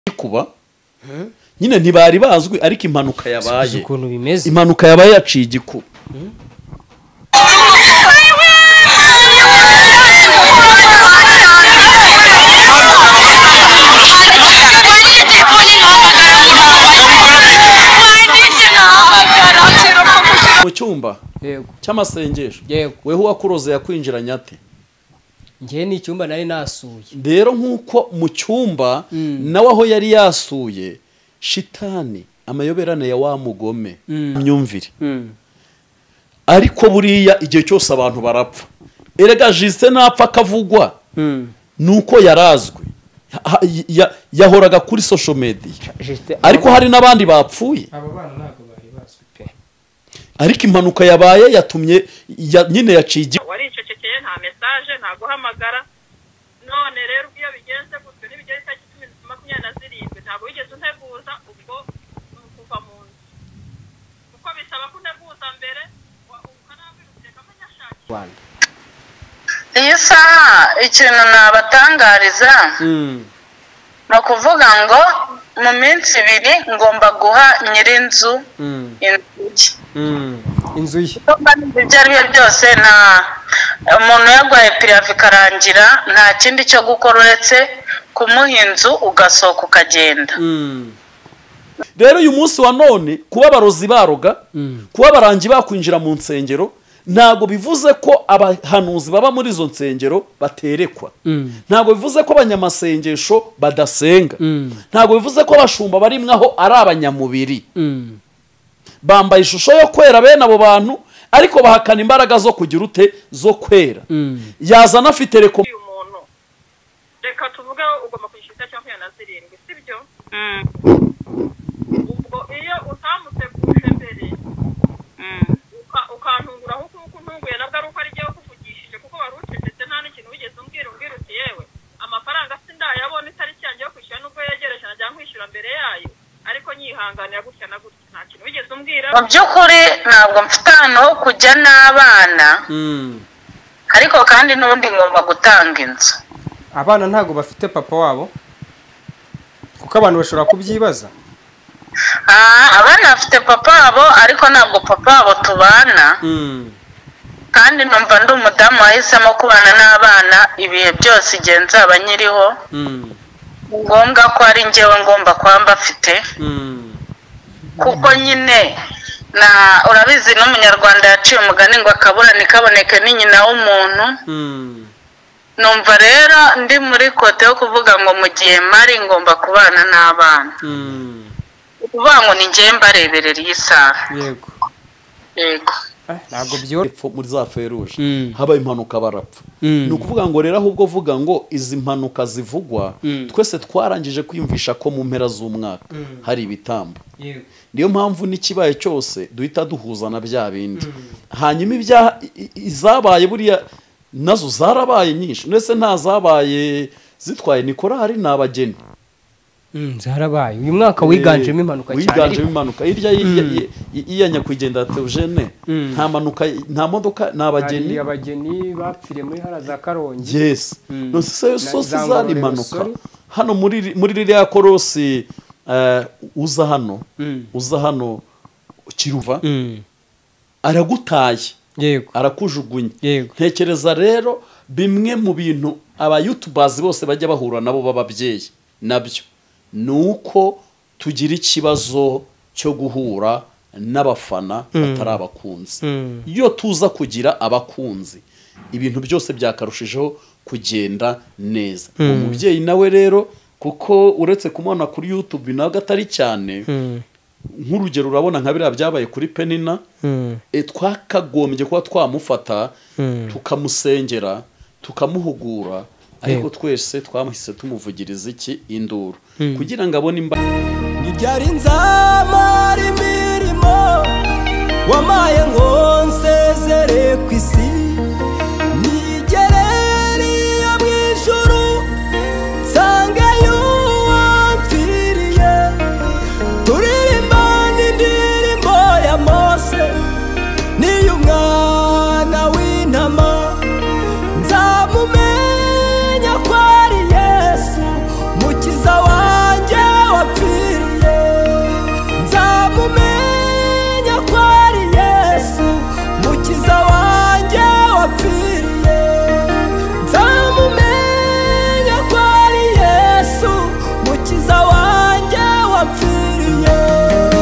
kuba nyine ntibari bazwi ariko impanuka yabaye ukuntu bimeze impanuka yabaye yaciye igikuba mu cyumba cy'amasengesho weho wakuroze yakwinjiranye ate ngiye ni icyumba nari nasuye rero nkuko mu cyumba nawe aho yari yasuye shitani amayoberane ya wa mugome myumvire ariko buriya igihe cyose abantu barapfa erega Justin napfa akavugwa nuko yarazwe yahoraga kuri social media ariko hari nabandi bapfuye abo bana ntago bari baswe pe ariko impanuka yabaye yatumye nyine yaciye waricecekeye nta message nta guhamagara none rero iyo bigenze gutyo nibigeze cyaki 27 ntabwo wigeze unteguza ubwo kuva mu nzu uko bisaba kunteguza mbere ukanabirutse kamenya shaki Rwanda iyi saha ikintu nabatangariza no kuvuga ngo mu minsi 2 ngomba guha nyirinzu inzu ye ibyo byose nta umuntu yagwaye piravi karangira nta kindi cyo gukora uretse kumuha inzu ugasohoka ukagenda rero uyu munsi wa none kuba abarozi baroga kuba abarangi bakwinjira mu nsengero ntago bivuze ko abahanuzi baba muri izo nsengero baterekwa ntago bivuze ko abanyamasengesho badasenga ntago bivuze ko abashumba barimwe aho ari abanyamubiri bambaye ishusho yo kwera bene abo bantu ariko bahakana imbaraga zo kugira ute zo kwera yazana afite reko uyu muntu reka tuvuge ugomba kwishyura cyangwa na 7 sibyo ubwo iyo utamuteguje mbere ukantungura huko ntunguye nabwo ari uko ari giye kuvugishije kuko warucecetse nta n'ikintu wigeze umbwira uti yewe amafaranga sindayabona itariki yanjye yo kwishyura nubwo yegereje najya nkwishyura mbere yayo ariko nyihanganira gutya na gutya nta kintu wigeze umbwira mu by'ukuri ntabwo mfite ahantu ho kujya n'abana ariko kandi n'ubundi ngomba gutanga inzu abana ntago bafite papa wabo kuko abantu bashobora kubyibaza abana bafite papa wabo ariko ntabwo papa wabo tubana kandi numva ndi umudamu wahisemo kubana n'abana ibihe byose igihe nzaba nyiriho ngombwa ko ari njyewe ngomba kwamba afite kuko nyine urabizi n'umunyarwanda yaciye umugani ngo akabura nikaboneke ni nyina w'umuntu numva rero ndi muri kote yo kuvuga ngo mu gihe mari ngomba kubana n'abana ukuvuga ngo ni njyewe mbareberera iyi saha yego ntabwo byo muri za feruje haba impanuka barapfa ni ukuvuga ngo rero ahubwo vuga ngo izi mpanuka zivugwa twese twarangije kwiyumvisha ko mu mpera z'umwaka hari ibitambo niyo mpamvu n'ikibaye cyose duhita duhuza na bya bindi hanyuma ibyaha izabaye buriya nazo zarabaye nyinshi ndetse nta zabaye zitwaye nikorari n'abageni zarabaye uyu mwaka wiganjemo impanuka cyane wiganjemo impanuka hirya iya nyakwigendera Theogene nta manuka nta modoka n'abageni abageni bapfiriye muri hara za Karongi yes no se zari impanuka hano muri ririya korosi uza hano Kiruva aragutaye yego arakujugunya ntekereza rero bimwe mu bintu aba YouTubers bose bajya bahura nabo bababyeyi nabyo nuko tugira ikibazo cyo guhura n'abafana batari abakunzi iyo tuza kugira abakunzi ibintu byose byakarushijeho kugenda neza umubyeyi nawe rero kuko uretse kumubona kuri YouTube nawe gatari cyane nk'urugero urabona nka biriya byabaye kuri Penina twakagombye kuba twamufata tukamusengera tukamuhugura ariko twese twamuhise tumuvugiriza iki induru kugira ngo abone ibyari nzamara imirimo wamaye ngo nsezere ku isi nigereriye mu ijuru nsangeyo uwamfiriye turirimba n'indirimbo ya Mose n'iy'umwana w'intama nzamumenya ko ari Yesu mukiza wanjye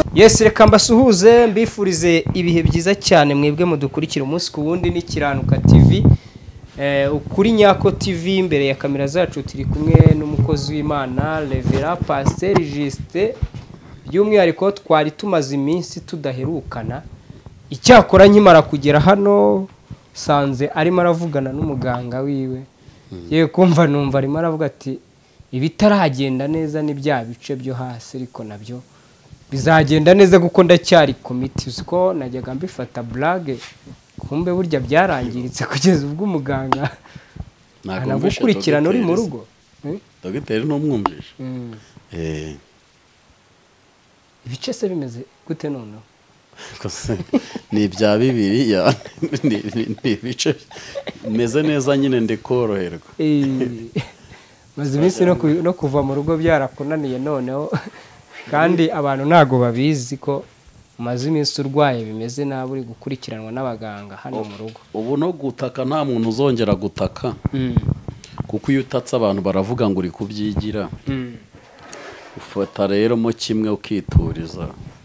Yes, reka mbasuhuze mbifurize ibihe byiza cyane mwebwe mudukurikira umunsi ku wundi n'Ikiranuka TV. Ukuri Nyako TV, imbere ya kamera zacu turi kumwe n'umukozi w'Imana Revera Pasteur Justin. By'umwihariko twari tumaze iminsi tudaherukana. Icyakora nkimara kugera hano sanze arimo aravugana n'umuganga wiwe. Ye kumva numva arimo aravuga ati ibitaragenda neza ni bya bice byo hasi, ariko nabyo bizagenda neza kuko ndacyari komiti. Uziko najyaga mbifata blague, kumbe burya byarangiritse kugeza ubwo umuganga anagukurikirana uri mu rugo. Dogiteri n'umwumvisha. Ibice se bimeze gute noneho? Ni bya bibiri ya ni ibice meze neza nyine ndikoroherwa. Maze iminsi no kuva mu rugo byarakunaniye noneho, kandi abantu ntago babizi ko umaze iminsi urwaye bimeze nabi uri gukurikiranwa n'abaganga hano mu rugo. Ubu no gutaka nta muntu uzongera gutaka, kuko iyo utatse abantu baravuga ngo uri kubyigira. Ufata rero mo kimwe ukituriza.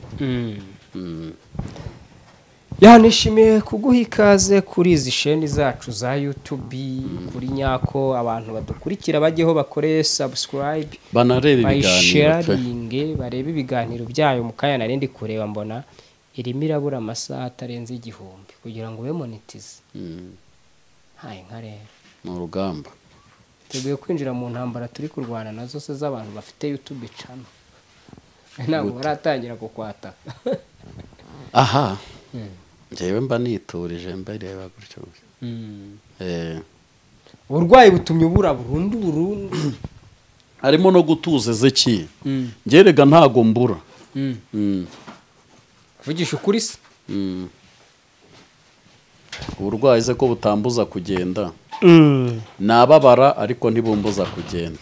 Yanishimiye kuguha ikaze kuri izi sheni zacu za YouTube, kuri Nyako. Abantu badukurikira bajyeho bakore subscribe, banareba ibiganiro, barebe ibiganiro byayo. Mukaya narindi kureba mbona irimo irabura amasaha atarenze 1000 kugira ngo ube monetize. Hayi nka rero mu rugamba tugiye kwinjira mu ntambara turi kurwana nazo se z'abantu bafite YouTube channel. Ntabwo baratangira kukwata. Aha. Jewe mba niturije mbareba gutyo. Uburwayi butumye ubura burundu. Harimo no gutuza Zeki. Ngerega ntago mbura. Vugisha ukuri se. Uburwayi ze ko butambuza kugenda. Nababara ariko ntibumbuza kugenda.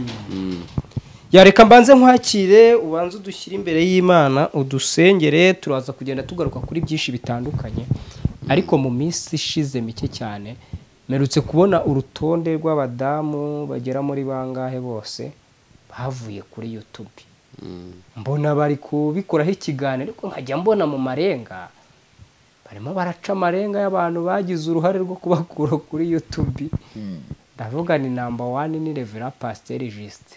Yareka mbanze nkwakire ubanze udushyira imbere y'Imana udusengere, turaza kugenda tugaruka kuri byinshi bitandukanye. Ariko mu minsi ishize mike cyane merutse kubona urutonde rw'abadamu bagera muri bangahe bose bavuye kuri YouTube. Mbona bari kubikoraho ikiganiro, ariko nkajya mbona mu marenga barimo baraca amarenga y'abantu bagize uruhare rwo kubakura kuri YouTube. Ndavuga ni number 1 ni Revera Pasteur Justin.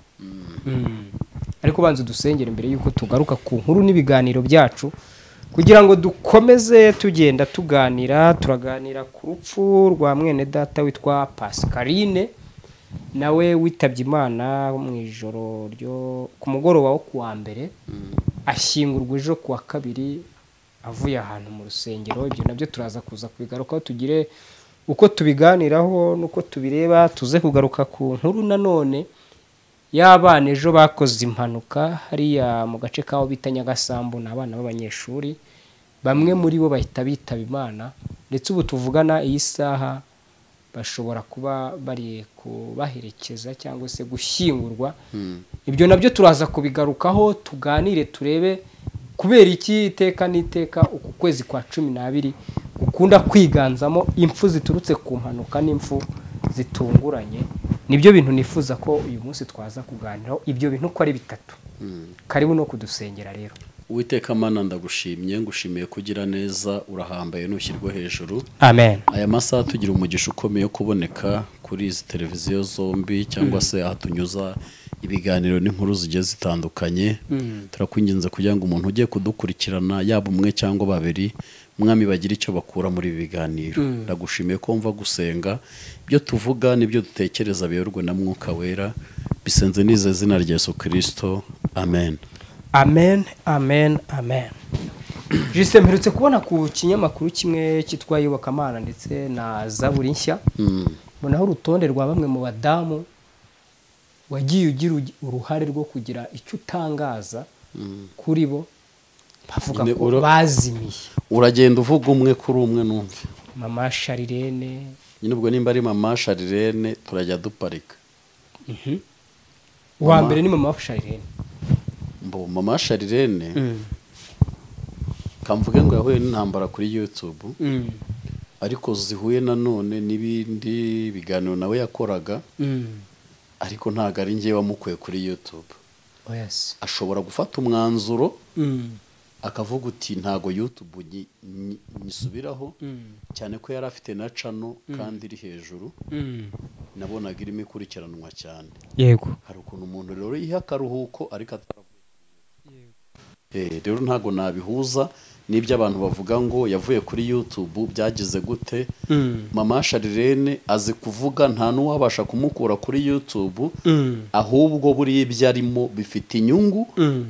Ariko banze dusengera imbere yuko tugaruka ku nkuru n'ibiganiro byacu, kugira ngo dukomeze tugenda tuganira. Turaganira ku rupfu rwa mwene data witwa Pascaline, nawe witabye Imana mu ijoro ryo ku mugoroba wo kuwa mbere, ashyingurwa ejo kuwa kabiri avuye ahantu mu rusengero. Ibyo nabyo turaza kuza kubigarukaho, tugire uko tubiganiraho nuko tubireba. Tuze kugaruka ku nkuru nanone y'abana ejo bakoze impanuka hariya mu gace kaho bita Nyagasambu, n'abana b'abanyeshuri. Bamwe muri bo bahita bitaba Imana, ndetse ubu tuvugana iyi saha bashobora kuba bari kubaherekeza cyangwa se gushyingurwa. Ibyo nabyo turaza kubigarukaho, tuganire turebe kubera iki iteka n'iteka uku kwezi kwa 12 gukunda kwiganzamo impfu ziturutse ku mpanuka n'impfu zitunguranye. Nibyo bintu nifuza ko uyu munsi twaza kuganiraho, ibyo bintu ko ari bitatu. Karibu no kudusengera rero. Uwiteka Mana ndagushimye, ngushimiye kugira neza, urahambaye nushyirwa hejuru. Amen. Aya masaha tugira umugisha ukomeye kuboneka kuri izi televiziyo zombi, cyangwa se ahatunyuza ibiganiro n'inkuru zigiye zitandukanye. Turakwinginze kugira ngo umuntu ugiye kudukurikirana yaba umwe cyangwa babiri, mwami bagira icyo bakura muri ibi biganiro. Ndagushimiye ko mva gusenga, ibyo tuvuga n'ibyo dutekereza biyorwe na Mwuka Wera, bisenze n'ize zina rya Yesu Kristo. Amen. Amen, amen, amen. Justin, mperutse kubona ku kinyamakuru kimwe cyitwa Iyobokamana ndetse na Zaburi Nshya, bonaho urutonde rwa bamwe mu badamu wagiye ugira uruhare rwo kugira icyo utangaza kuri bo, bavuga ko bazimiye. Uragenda uvuga umwe kuri umwe numve. Mama Sharirene. Nyine ubwo nimba ari Mama Sharirene turajya duparika. Uwa mbere ni Mama Sharirene. Mama Sharirene kamvuge ngo yahuye n'intambara kuri YouTube, ariko zihuye nanone n'ibindi biganiro nawe yakoraga, ariko ntago ari ngiye wamukuye kuri YouTube. yes. ashobora gufata umwanzuro akavuga uti ntago YouTube nyisubiraho cyane ko yari afite na channel kandi iri hejuru nabonaga irimo ikurikiranwa cyane. Yego. Hari ukuntu umuntu rero yiha akaruhuko ariko rero ntago nabihuza n'ibyo abantu bavuga ngo yavuye kuri YouTube byagize gute. Mama Sharirene azi kuvuga nta n'uwabasha kumukura kuri YouTube ahubwo buri ibyo arimo bifite inyungu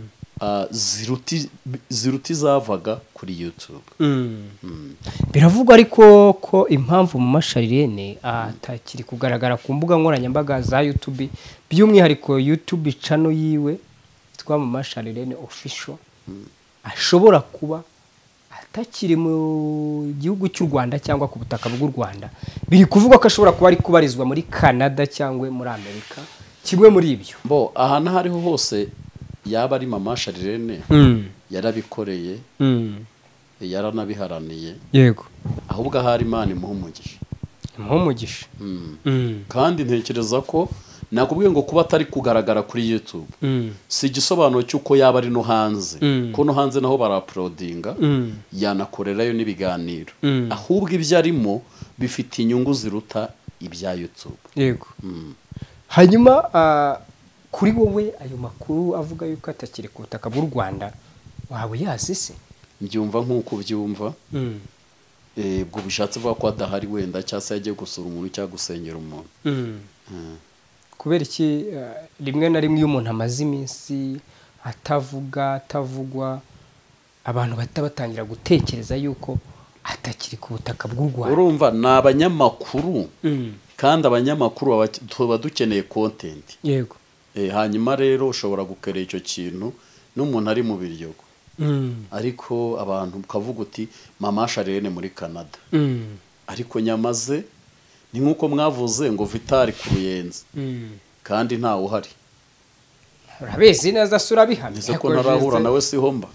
ziruti zavaga kuri YouTube. Biravugwa ariko ko impamvu Mama Sharirene atakiri kugaragara ku mbuga nkoranyambaga za YouTube by'umwihariko YouTube channel yiwe twa Mama Sharirene official ashobora kuba atakiri mu gihugu cy'u Rwanda cyangwa ku butaka bw'u Rwanda. Biri kuvuga ko ashobora kuba ari kubarizwa muri Canada cyangwa muri Amerika, kimwe muri ibyo. Bo aha n'ahariho hose yaba ari Mama Sharirene yarabikoreye yaranabiharaniye. Yego. Ahubwo ahari Imana imuhumugisha. Imuhumugisha. Kandi ntekereza ko nakubwiye ngo kuba atari kugaragara kuri YouTube si igisobanuro cy'uko yaba ari no hanze, ko no hanze naho baraprodinga yanakorerayo n'ibiganiro, ahubwo ibyo arimo bifite inyungu ziruta ibya YouTube. Yego. Hanyuma kuri wowe ayo makuru avuga yuko atakiri ku butaka bw'u Rwanda wawe yazise? Mbyumva nk'uko byumva. Ubwo bishatse vuga ko adahari wenda cyangwa se yagiye gusura umuntu cyangwa gusengera umuntu. Kubera iki rimwe na rimwe iyo umuntu amaze iminsi atavugwa abantu bahita batangira gutekereza yuko atakiri ku butaka bw'u Rwanda. Urumva ni abanyamakuru kandi abanyamakuru tuba dukeneye content. Yego. Hanyuma rero ushobora gukerera icyo kintu n'umuntu ari mu biryogo. Ariko abantu ukavuga uti Mama Sharirene muri Canada. Ariko nyamaze ni nkuko mwavuze ngo Vitali ku Ruyenzi kandi ntawe uhari. Urabezi neza sura bihamye ko ntarahura nawe siho mba.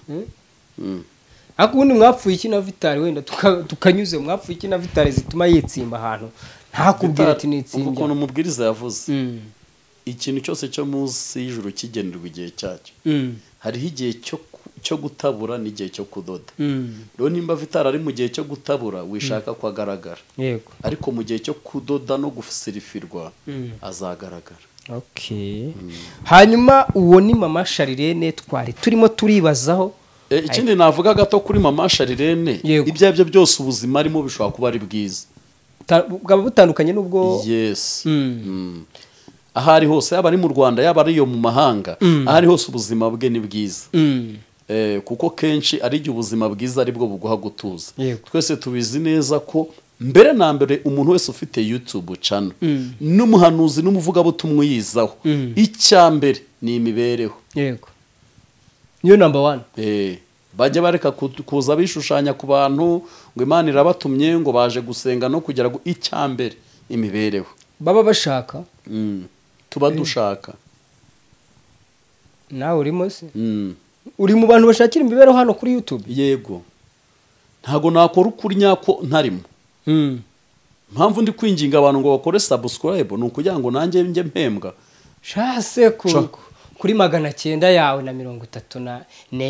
Akundi mwapfuye iki na Vitali wenda tukanyuze mwapfuye iki na Vitali zituma yitsimba ahantu ntakubwira ati nitsimba. Uko umubwiriza yavuze ikintu cyose cyo munsi y'ijuru kigenerwa igihe cyacyo. Hariho igihe cyo gutabura n'igihe cyo kudoda. Rero nimba Vitali ari mu gihe cyo gutabura wishaka ko agaragara. Yego. Ariko mu gihe cyo kudoda no gusirifirwa azagaragara. Okay. Hanyuma uwo ni Mama Sharirene twari turimo turibazaho. Ikindi navuga gato kuri Mama Sharirene ibyo byose ubuzima arimo bishobora kuba ari bwiza. Bwaba butandukanye n'ubwo. Yes. Ahari hose yaba ari mu Rwanda yaba ari yo mu mahanga ahari hose ubuzima bwe ni bwiza. Kuko kenshi ari igihe ubuzima bwiza aribwo buguha gutuza. Twese tubizi neza ko mbere na mbere umuntu wese ufite YouTube channel n'umuhanuzi n'umuvugabutumwa yizaho icyambere ni imibereho. Yego. Niyo number 1. Bajya bareka kuza bishushanya ku bantu ngo Imana irabatumye ngo baje gusenga no kugira ngo icyambere imibereho baba bashaka. Tuba dushaka. Nawe urimo se? Uri mu bantu bashakira imibereho hano kuri YouTube? Yego. Ntago nakora ukuri nyako ntarimo. Mpamvu ndi kwinginga abantu ngo bakore subscribe nukugira ngo nanjye nje mpembwa. Shase kuri 900 yawe na 33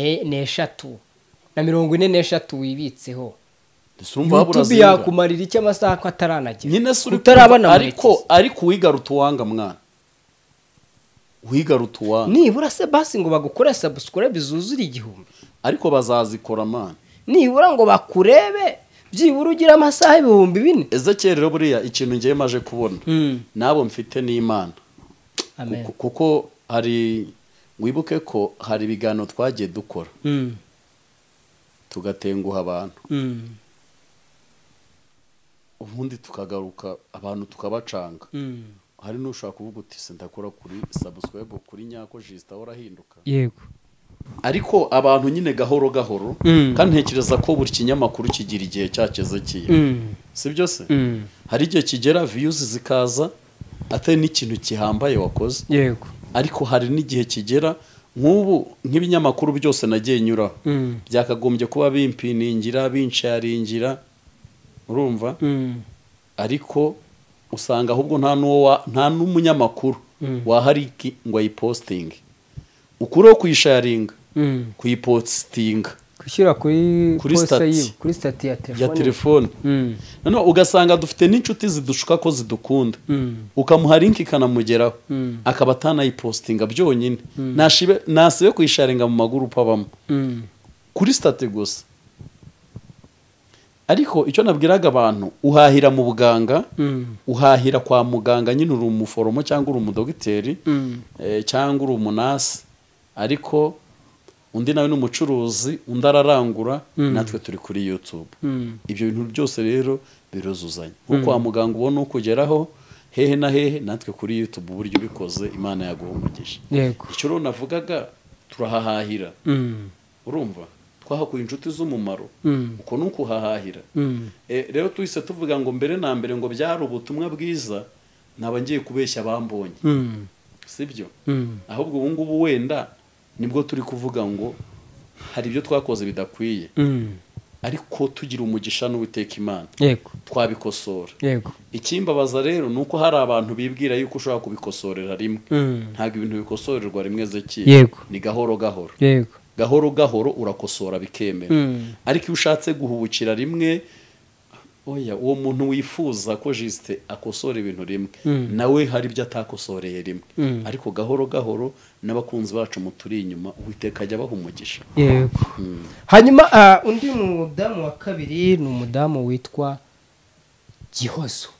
na 43 wibitseho. YouTube yakumarira iki amasaha ko ataranagira. Nyine utarabana ariko wigaruta uwanga mwana. Wigaruta uwanga. Nibura se basi ngo bagukore subscribe zuzura 1000. Ariko bazazikora man. Nibura ngo bakurebe byibura ugira amasaha 4000. Ezekiel rero buriya ikintu ngiye maje kubona. Nabo mfite n'Imana. Amen. Kuko hari wibuke ko hari bigano twagiye dukora. Tugatenguha abantu. Ubundi tukagaruka abantu tukabacanga. Hari n'ushaka kuvuga uti sindakora kuri subscribe kuri nyako jista orahinduka. Yego. Ariko abantu nyine gahoro gahoro kandi ntekereza ko buri kinyamakuru kigira igihe cyaceze kiye. Sibyo se? Hari igihe kigera views zikaza atari n'ikintu kihambaye wakoze. Yego. Ariko hari n'igihe kigera nk'ubu nk'ibinyamakuru byose nagiye nyura byakagombye kuba bimpiningira binsharingira. Urumva? Ariko usanga ahubwo nta n'umunyamakuru wahariki ngo ayiposting. ukureho kuyisharinga kuyipostinga gushyira kuri stati kuri stati ya telefone noneho ugasanga dufite n'inshuti zidushuka ko zidukunda ukamuha link ikanamugeraho akaba atanayipostinga byonyine nasibe kuyisharinga mu magurupe abamo kuri stati gusa. Ariko icyo nabwiraga abantu uhahira mu buganga uhahira kwa muganga nyine uri umuforomo cyangwa uri umudogiteri cyangwa uri umunasi ariko undi nawe n'umucuruzi undi ararangura natwe turi kuri YouTube. Ibyo bintu byose rero biruzuzanya kuko kwa muganga ubona ukugeraho hehe na hehe natwe kuri YouTube uburyo bikoze Imana yaguhumugisha. Icyo rero navugaga turahahahira urumva twahakuye inshuti z'umumaro uko nuko hahahira rero tuhise tuvuga ngo mbere na mbere ngo byari ubutumwa bwiza naba ngiye kubeshya bambonye sibyo ahubwo ubu ngubu wenda nibwo turi kuvuga ngo hari ibyo twakoze bidakwiye ariko tugira umugisha n'Uwiteka Imana twabikosora. Ikimbabaza rero nuko hari abantu bibwira yuko ushobora kubikosorera rimwe ntabwo ibintu bikosorerwa rimwe Ezekiel ni gahoro gahoro gahoro gahoro urakosora bikemera ariko iyo ushatse guhubukira rimwe oya uwo muntu wifuza ko Juste akosora ibintu rimwe nawe hari ibyo atakosoreye rimwe ariko gahoro gahoro n'abakunzi bacu muturi inyuma Uwiteka ajya bahumugisha. Hanyuma undi mudamu wa kabiri ni umudamu witwa Gihozo.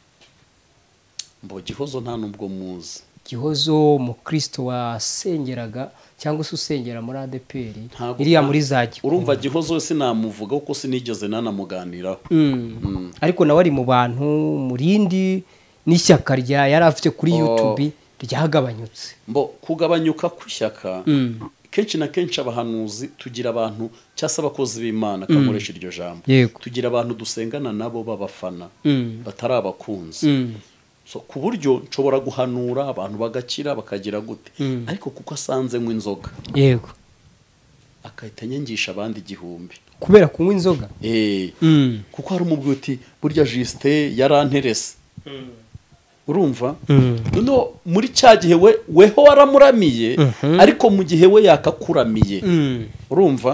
Gihozo nta nubwo muzi. Gihozo umukristo wasengeraga cyangwa se usengera muri ADPR iriya muri zaki urumva Gihozo sinamuvuga kuko sinigeze nanamuganiraho ariko nawe ari mu bantu murindi n'ishyaka rya yari afite kuri YouTube ryagabanyutse kugabanyuka kw'ishyaka kenshi na kenshi abahanuzi tugira abantu cyase abakozi b'Imana kamuresha iryo jambo tugira abantu dusengana nabo babafana batari abakunzi ku buryo nshobora guhanura abantu bagakira bakagira gute ariko kuko asanze nk'inzoga inzoga akahita nyengisha abandi 1000 kubera kunywa inzoga kuko hari umubwi uti burya Juste yaranterese urumva no muri cya gihe weho waramuramiye ariko mu gihe we yakakuramiye urumva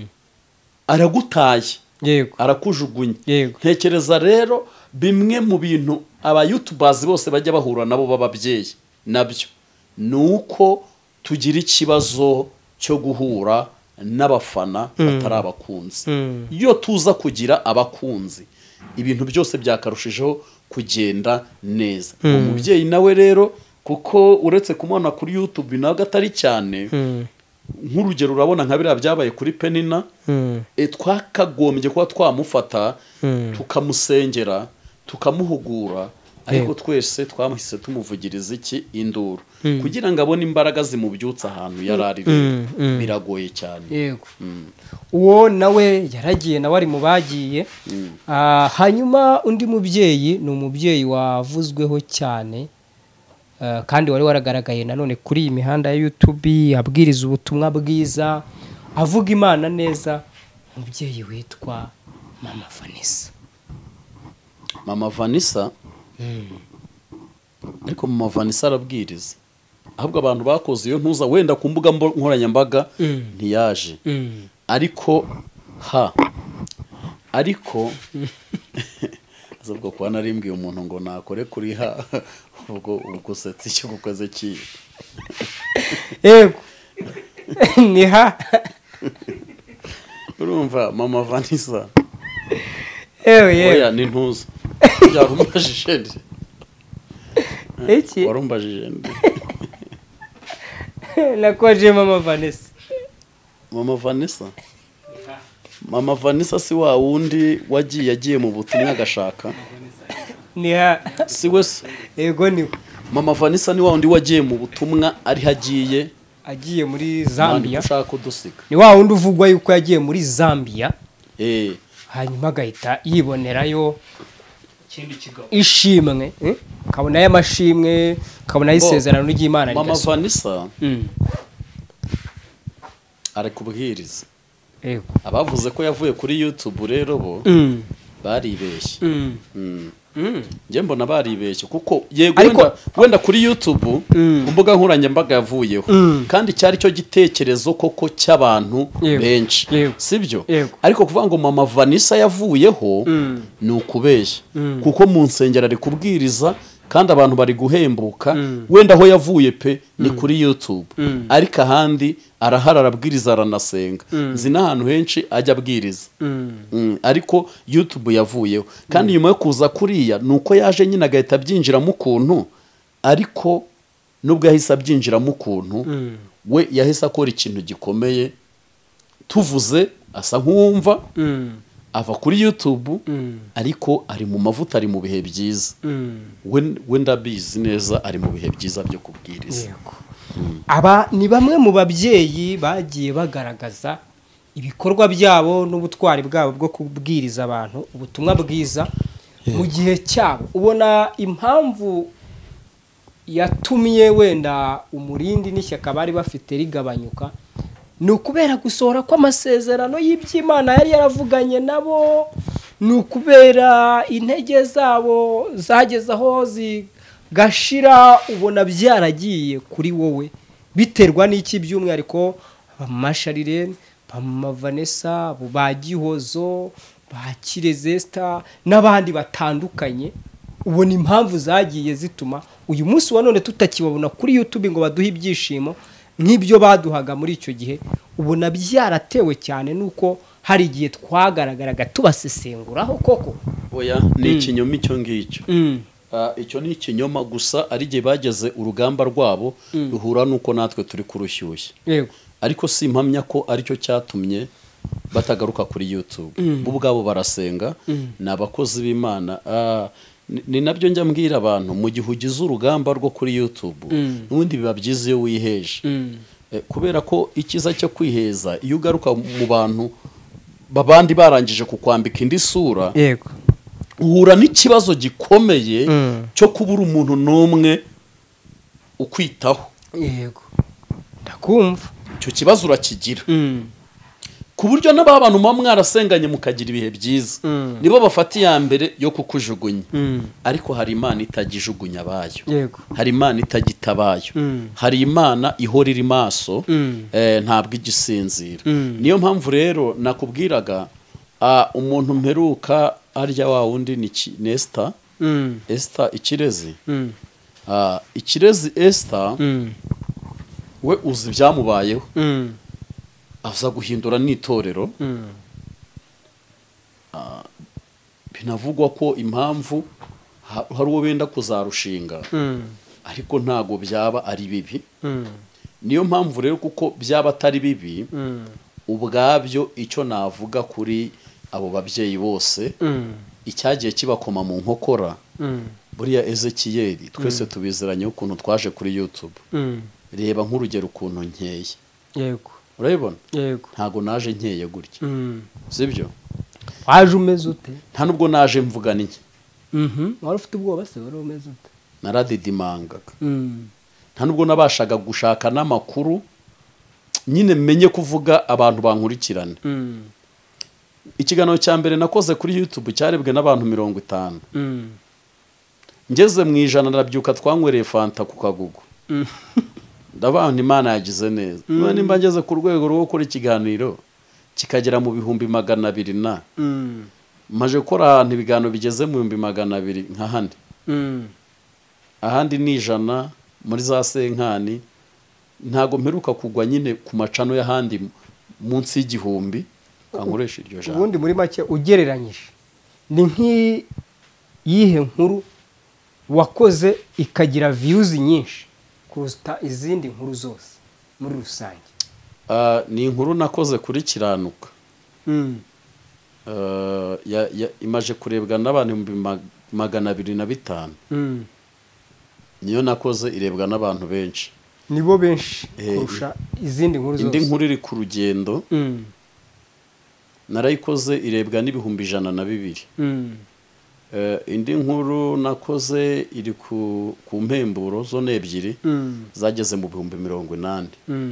aragutaye arakujugunya ntekereza rero bimwe mu bintu aba YouTubers bose bajya bahura nabo bababyeyi nabyo nuko tugira ikibazo cyo guhura n'abafana batari abakunzi iyo tuza kugira abakunzi ibintu byose byakarushijeho kugenda neza. Umubyeyi nawe rero kuko uretse kumubona kuri YouTube nawe gatari cyane nk'urugero urabona nka biriya byabaye kuri Penina twakagombye kuba twamufata tukamusengera tukamuhugura ariko twese twamuhise tumuvugiriza iki induru kugira ngo abone imbaraga zimubyutsa ahantu yarari biragoye cyane. Uwo nawe yaragiye nawe ari mu bagiye hanyuma undi mubyeyi ni umubyeyi wavuzweho cyane kandi wari waragaragaye nanone kuri iyi mihanda ya YouTube abwiriza ubutumwa bwiza avuga Imana neza umubyeyi witwa Mama Vanessa. Mama Vanessa ariko Mama Vanessa arabwiriza ahubwo abantu bakoze iyo ntuza wenda ku mbuga nkoranyambaga ntiyaje ariko ariko azabwo kwa narimbwiye umuntu ngo nakore kuri ubwo setse cyo gukoze ki ni urumva Mama Vanessa oya ni ntuza yarumbajije warumbajije nakoje Mama Vanessa. Mama Vanessa si wa wundi yagiye mu butumwa agashaka si wese ni Mama Vanessa ni wa wundi wagiye mu butumwa ari agiye muri Zambia ushaka kudusiga ni wa wundi uvugwa yuko yagiye muri Zambia hanyuma agahita yibonerayo ishimwe kabona y'amashimwe kabona y'isezerano ry'Imana Mama Vanessa ari kubwiriza abavuze ko yavuye kuri YouTube rero bo baribeshye njye mbona baribeshye kuko yego Ariko- wenda kuri YouTube ku mbuga nkoranyambaga yavuyeho kandi cyari cyo gitekerezo koko cy'abantu Yego. benshi Yego. sibyo Yego. ariko kuvuga ngo mama Vanessa yavuyeho ni ukubeshya kuko mu nsengero ari kubwiriza kandi abantu bari guhembuka wenda aho yavuye pe ni kuri YouTube ariko ahandi arahara arabwiriza aranasenga nzi n'ahantu henshi ajya abwiriza ariko YouTube yavuyeho kandi nyuma yo kuza kuriya ni uko yaje nyine agahita abyinjiramo ukuntu ariko nubwo yahise abyinjiramo ukuntu we yahise akora ikintu gikomeye tuvuze asa nk'uwumva ava kuri YouTube ariko ari mu mavuta ari mu bihe byiza we ndabizi neza ari mu bihe byiza byo kubwiriza aba ni bamwe mu babyeyi bagiye bagaragaza ibikorwa byabo n'ubutwari bwabo bwo kubwiriza abantu ubutumwa bwiza mu gihe cyabo ubona impamvu yatumye wenda umurindi n'ishyaka bari bafite rigabanyuka ni ukubera gusohora kw'amasezerano y'iby'Imana yari yaravuganye nabo ni ukubera intege zabo zageze aho zigashira ubona byaragiye kuri wowe biterwa n'iki by'umwihariko Masharirene Mama Vanessa ba Gihozo ba Kirezesta n'abandi batandukanye ubona impamvu zagiye zituma uyu munsi wa none tutakibabona kuri YouTube ngo baduhe ibyishimo nk'ibyo baduhaga muri icyo gihe ubona byaratewe cyane nuko hari igihe twagaragaraga tubasesenguraho koko oya ni ikinyoma icyo ngicyo icyo ni ikinyoma gusa ari igihe bageze urugamba rwabo ruhura nuko natwe turi kurushyushya yego ariko si impamya ko aricyo cyatumye batagaruka kuri YouTube bo ubwabo barasenga ni abakozi b'Imana ni nabyo njya mbwira abantu mu gihe ugize urugamba rwo kuri YouTube n'ubundi biba byiza iyo wiheje kubera ko ikiza cyo kwiheza iyo ugaruka mu bantu babandi barangije kukwambika indi sura yego uhura n'ikibazo gikomeye cyo kubura umuntu n'umwe ukwitaho yego ndakumva icyo kibazo urakigira ku buryo n'abantu muba mwarasenganye mukagira ibihe byiza nibo bafata iya mbere yo kukujugunya ariko hari Imana itagijugunya abayo hari Imana itagita abayo hari Imana ihora iri maso ntabwo igisinzira niyo mpamvu rero nakubwiraga umuntu mperuka arya wa wundi ni Esther Ikirezi Ikirezi Esther we uzi ibyamubayeho aza guhindura n'itorero binavugwa ko impamvu hari uwo benda kuzarushinga ariko ntago byaba ari bibi niyo mpamvu rero kuko byaba atari bibi ubwabyo icyo navuga kuri abo babyeyi bose icyagiye kibakoma mu nkokora buriya Ezekiyeli twese tubiziranye ukuntu twaje kuri YouTube reba nk'urugero ukuntu nkeye yego urabibona yego ntago naje nkeye gutya sibyo waje umeze ute nta nubwo naje mvuga n'iki wari ufite ubwoba se wari umeze ute naradidimangaga nta nubwo nabashaga gushaka n'amakuru nyine menye kuvuga abantu bankurikirana ikiganiro cya mbere nakoze kuri YouTube cyarebwe n'abantu 50 ngeze mu ijana nabyuka twanywereye fanta ku kagugu ndabana Imana yagize neza none nimba ngeze ku rwego rwo gukora ikiganiro kikagera mu 200 na maje gukora ahantu ibiganiro bigeze mu 200 nka handi ahandi ni ijana muri za senkani ntago mperuka kugwa nyine ku macano y'ahandi munsi y'igihumbi kankoresha iryo jana ubundi muri make ugereranyije ni nk'iyihe nkuru wakoze ikagira views nyinshi kuruta izindi nkuru zose muri rusange ni inkuru nakoze kuri Kiranuka imaje kurebwa n'abantu 250 niyo nakoze irebwa n'abantu benshi nibo benshi kurusha izindi nkuru zose indi nkuru iri ku rugendo narayikoze irebwa n'ibihumbi 102 indi nkuru nakoze iri ku mpemburo zo nebyiri zageze mu 80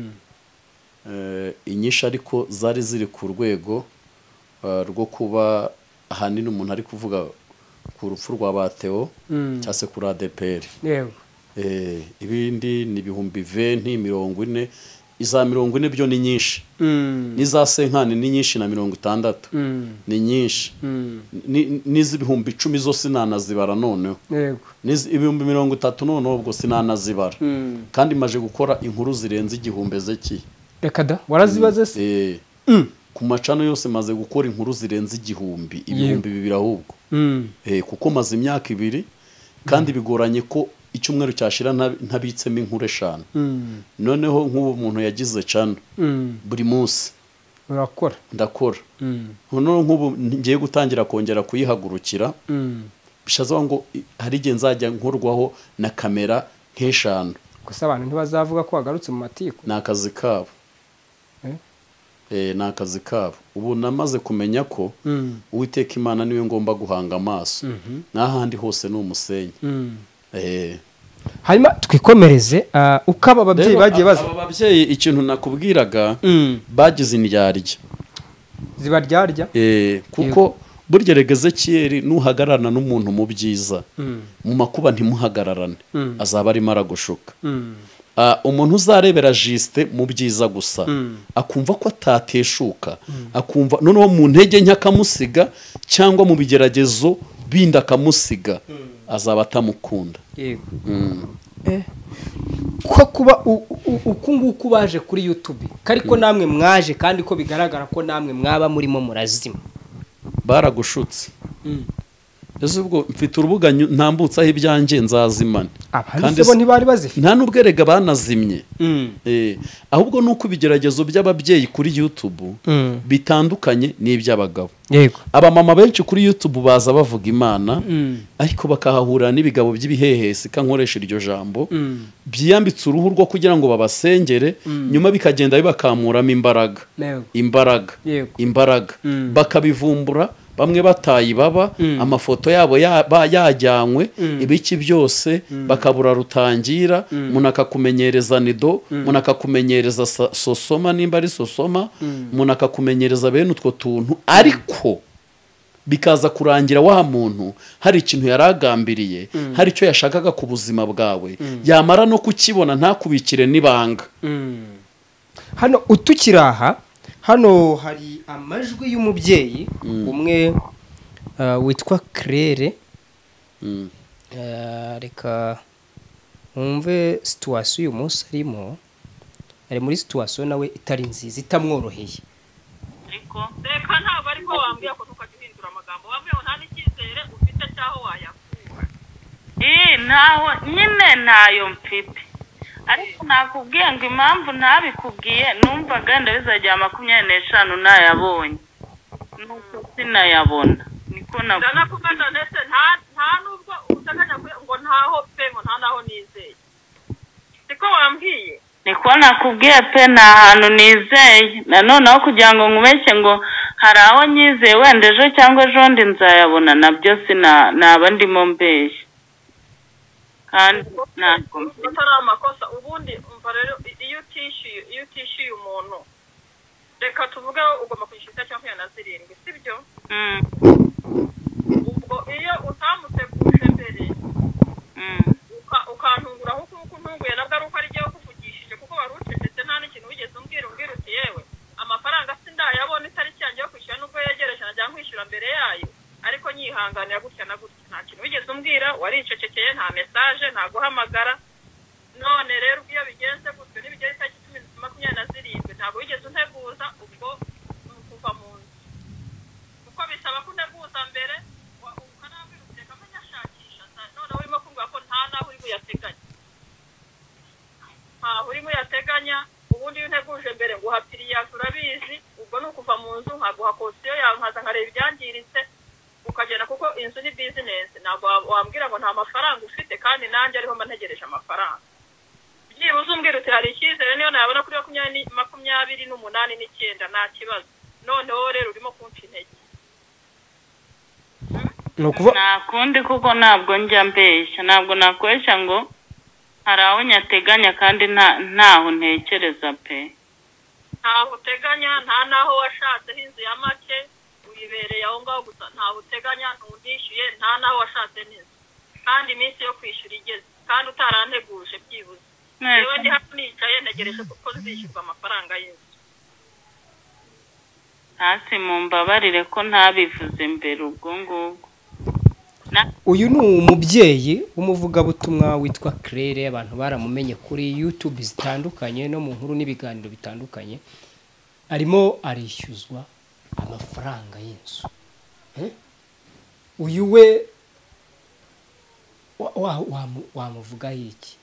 inyisha ariko zari ziri ku rwego rwo kuba ahanini umuntu ari kuvuga ku rupfu rwa Bateo cyangwa se kuri ADPR. yego Ibindi ni ibihumbi 20 iza 40 byo ni nyinshi, n'iza senkani ni nyinshi na 60 ni nyinshi, n'iz'ibihumbi 10 zo sinanazibara noneho, yego ibihumbi 30 noneho ubwo sinanazibara, kandi maje gukora inkuru zirenze igihumbi zeki. reka da warazibaze se? Ku macano yose maze gukora inkuru zirenze igihumbi, ibihumbi 2 ahubwo, kuko maze imyaka 2 kandi bigoranye ko icyumweru cyashira ntabitsemo inkuru 5. Noneho nk'ubu umuntu yagize cano buri munsi urakora ndakora, noneho nk'ubu ngiye gutangira kongera kuyihagurukira, bishaza ngo hari igihe nzajya nkorwaho na kamera nk'eshanu. gusa abantu ntibazavuga ko wagarutse mu matiko. Ni akazi kabo, ni akazi kabo. Ubu namaze kumenya ko Uwiteka Imana niwe ngomba guhanga amaso, n'ahandi hose ni umusenyi. hanyuma twikomereze uko aba babyeyi bagiye baza. Aba babyeyi ikintu nakubwiraga bagize indyarya zibaryarya, kuko burya Ezekiyeli nuhagararana n'umuntu mu byiza, mu makuba ntimuhagararane, azaba arimo aragushuka. Umuntu uzarebera Juste mu byiza gusa akumva ko atateshuka, akumva noneho mu ntege nke akamusiga, cyangwa mu bigeragezo bindi akamusiga, azaba atamukunda. yego ko kuba uku nguku baje kuri YouTube, ariko namwe mwaje kandi ko bigaragara ko namwe mwaba murimo murazima, baragushutse. Ese ubwo mfite urubuga ntambutsaho ibyanjye nzazimana, kandi bo ntibari bazifite, nta n'ubwerega banazimye. Ahubwo nuko ibigeragezo by'ababyeyi kuri YouTube bitandukanye n'iby'abagabo. yego Abamama benshi kuri YouTube baza bavuga Imana, ariko bakahahurira n'ibigabo by'ibihehesi, kankoresha iryo jambo, byiyambitse uruhu rwo kugira ngo babasengere, nyuma bikagenda bibakamuramo imbaraga, bakabivumbura, bamwe batayi baba, amafoto yabo yajyanywe, ibiki byose bakabura rutangira, umuntu akakumenyereza nido, umuntu akakumenyereza sosoma, nimba ari sosoma, umuntu akakumenyereza bene utwo tuntu, ariko bikaza kurangira wa muntu hari ikintu yaragambiriye, hari icyo yashakaga ku buzima bwawe, yamara no kukibona ntakubikire n'ibanga. hano utukiraha hano hari amajwi y'umubyeyi umwe witwa Claire. Reka mwumve situation uyu munsi arimo, ari muri situation nawe itari nziza, itamworoheye. ariko reka ntabwo ariko wambwiye ko tukagihindura amagambo, wambwiye nta n'icyizere ufite cyaho wayakura. ntaho nyine ntayo mfite, ariko nakubwiye ngo impamvu ntabikubwiye numvaga ndabizajya 25 nayabonye, nuko sinayabona, niko nakubwira ndetse nta nubwo uteganya ngo ntaho pe ngo nta naho nizeye, siko wambwiye. niko nakubwiye pe nta hantu nizeye, nanoneho kugira ngo nkubeshye ngo hari aho nyizeye wenda ejo cyangwa ejo ndi nzayabona, nabyo naba ndimo mbeshye. kandi ntabwo atari amakosa. Ubundi umva rero, iyo utishyuye umuntu, reka tuvuge ugomba kwishyura cyangwa 27, sibyo? ubwo iyo utamuteguje mbere ukantungura nk'uko ntunguye, nabwo ari uko ari jyewe kuvugishije, kuko wari ucecetse nta n'ikintu wigeze umbwira uti yewe amafaranga sindayabona, itariki yanjye yo kwishyura nubwo yegereje najya nkwishyura mbere yayo, ariko nyihanganira gutya na gutya. Nta kintu wigeze umbwira, waricecekeye, nta message, nta guhamagara. None rero iyo bigenze gutyo n'ibigeze itariki 27 ntabwo wigeze unteguza, ubwo kuva mu nzu, kuko bisaba ko unteguza mbere, ukanambwira uti reka menya ashakisha, none urimo kumbwira ko nta naho uri buyateganya, ubundi iyo unteguje mbere nguha piriya, turabizi. Ubwo ni ukuva mu nzu nkaguha kosiyo yawe, nkaza nkareba ibyangiritse, ukagenda, kuko inzu ni business. Ntabwo wambwira ngo nta mafaranga ufite kandi nanjye ariho mba ntegereje amafaranga. Byibuze umbwira uti hari icyizere, niyo nayabona kuri 28 nta kibazo. Noneho rero urimo kumpa intege. nta kundi, kuko ntabwo njya mbeshya, ntabwo nakweshya ngo hari aho nyateganya kandi ntaho ntekereza pe. Ntaho uteganya, nta naho washatseho inzu ya make, wibereye aho ngaho gusa ntawe uteganya ntunishyuye nta nawe washatse neza kandi iminsi yo kwishyura igeze kandi utaranteguje byibuze yewe ndi hano nicaye ntegereje kuko zishyurwa amafaranga y'inzu. hasi mumbabarire ko ntabivuze mbere ubwo ngubwo. uyu ni umubyeyi w'umuvugabutumwa witwa Claire, abantu baramumenye kuri YouTube zitandukanye no mu nkuru n'ibiganiro bitandukanye, arimo arishyuzwa amafaranga y'inzu. uyu we wamuvuga iki?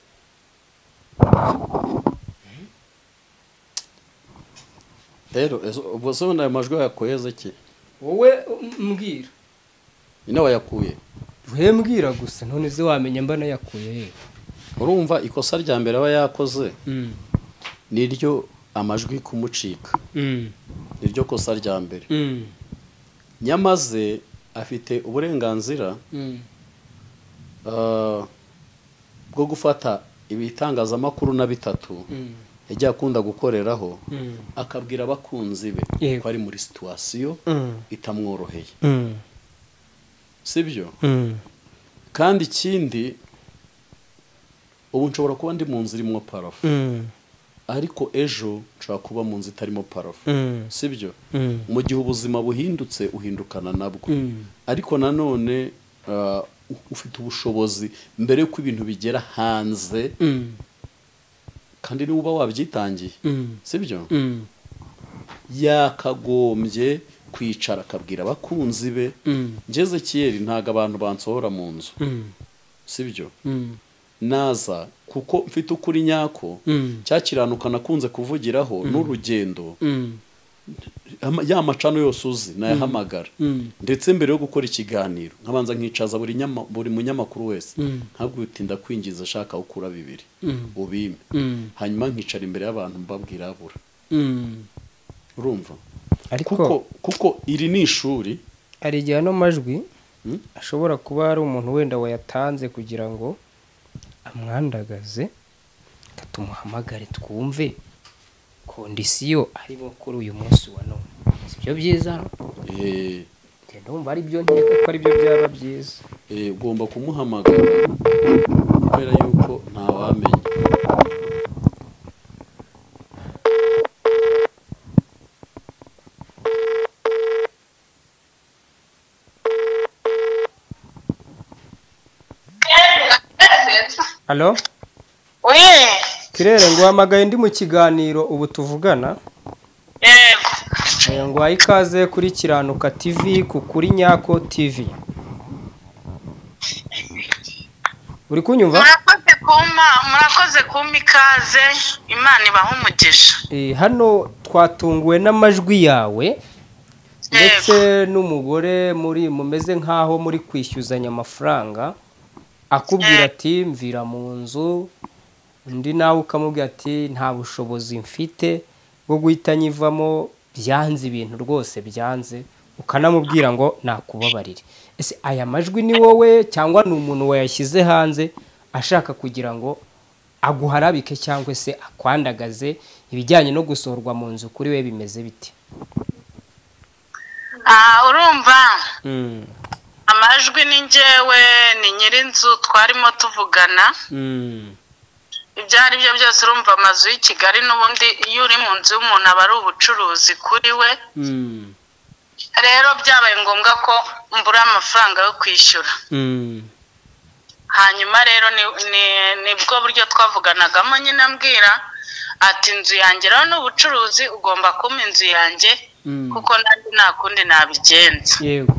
rero ubwo se ubundi ayo majwi yakoyeze ki? wowe mbwira ni nawe yakuye? we mbwira gusa none ze wamenya mba nayakuye he? urumva ikosa rya mbere aba yakoze niryo amajwi kumucika, niryo kosa rya mbere. nyamaze afite uburenganzira bwo gufata ibitangazamakuru na bitatu yagiye akunda gukoreraho akabwira abakunzi be ko ari muri situwasiyo itamworoheye, sibyo? kandi ikindi, ubu nshobora kuba ndi mu nzu irimo parafu ariko ejo nshobora kuba mu nzu itarimo parafu, sibyo? mu gihe ubuzima buhindutse uhindukana nabwo, ariko nanone ufite ubushobozi mbere y'uko ibintu bigera hanze kandi niba uba wabyitangiye, sibyo? yakagombye kwicara akabwira abakunzi be ngeze kiyeri ntago abantu bansohora mu nzu, sibyo? naza kuko mfite ukuri nyako cyakiranuka nakunze kuvugiraho n'urugendo, ya macano yose uzi nayahamagara, ndetse mbere yo gukora ikiganiro nkabanza nkicaza buri munyamakuru wese ntabwo utinda kwinjiza ashaka ukura 2 ubime, hanyuma nkicara imbere y'abantu mbabwira abura. urumva? kuko iri ni ishuri. hari igihe ano majwi ashobora kuba ari umuntu wenda wayatanze kugira ngo amwandagaze, katumuhamagare twumve kondisiyo arimo kuri uyu munsi wa none. sibyo byiza? ndumva ari byo nkeka ko ari byo byaba byiza. ugomba kumuhamagara kubera yuko ntawamenya. Halo? Oui. Kirere ngo hamagaye ndi mu kiganiro ubu tuvugana. Yego. ngo ikaze kuri Kiranuka TV kuri Nyako TV. Uri kunyumva? Murakoze kumpa ikaze, Imana ibaha umugisha. Hano twatunguwe n'amajwi yawe ndetse n'umugore muri mumeze nkaho muri kwishyuzanya amafaranga, akubwira ati mvira mu nzu, undi nawe ukamubwira ati nta bushobozi mfite bwo guhita nyivamo, byanze ibintu rwose byanze, ukanamubwira ngo nakubabarire. ese aya majwi ni wowe cyangwa ni umuntu wayashyize hanze ashaka kugira ngo aguharabike cyangwa se akwandagaze? ibijyanye no gusohorwa mu nzu kuri we bimeze biti? urumva amajwi ni njyewe, ni nyirinzu twarimo tuvugana. ibyo ari byo byose urumva amazu y'i Kigali n'ubundi iyo uri mu nzu y'umuntu aba ari ubucuruzi kuri we. rero byabaye ngombwa ko mbura amafaranga yo kwishyura. hanyuma rero nibwo buryo twavuganagamo, nyine ambwira ati inzu yanjye rero ni ubucuruzi, ugomba kumpa inzu yanjye kuko nanjye nta kundi nabigenza. Yego.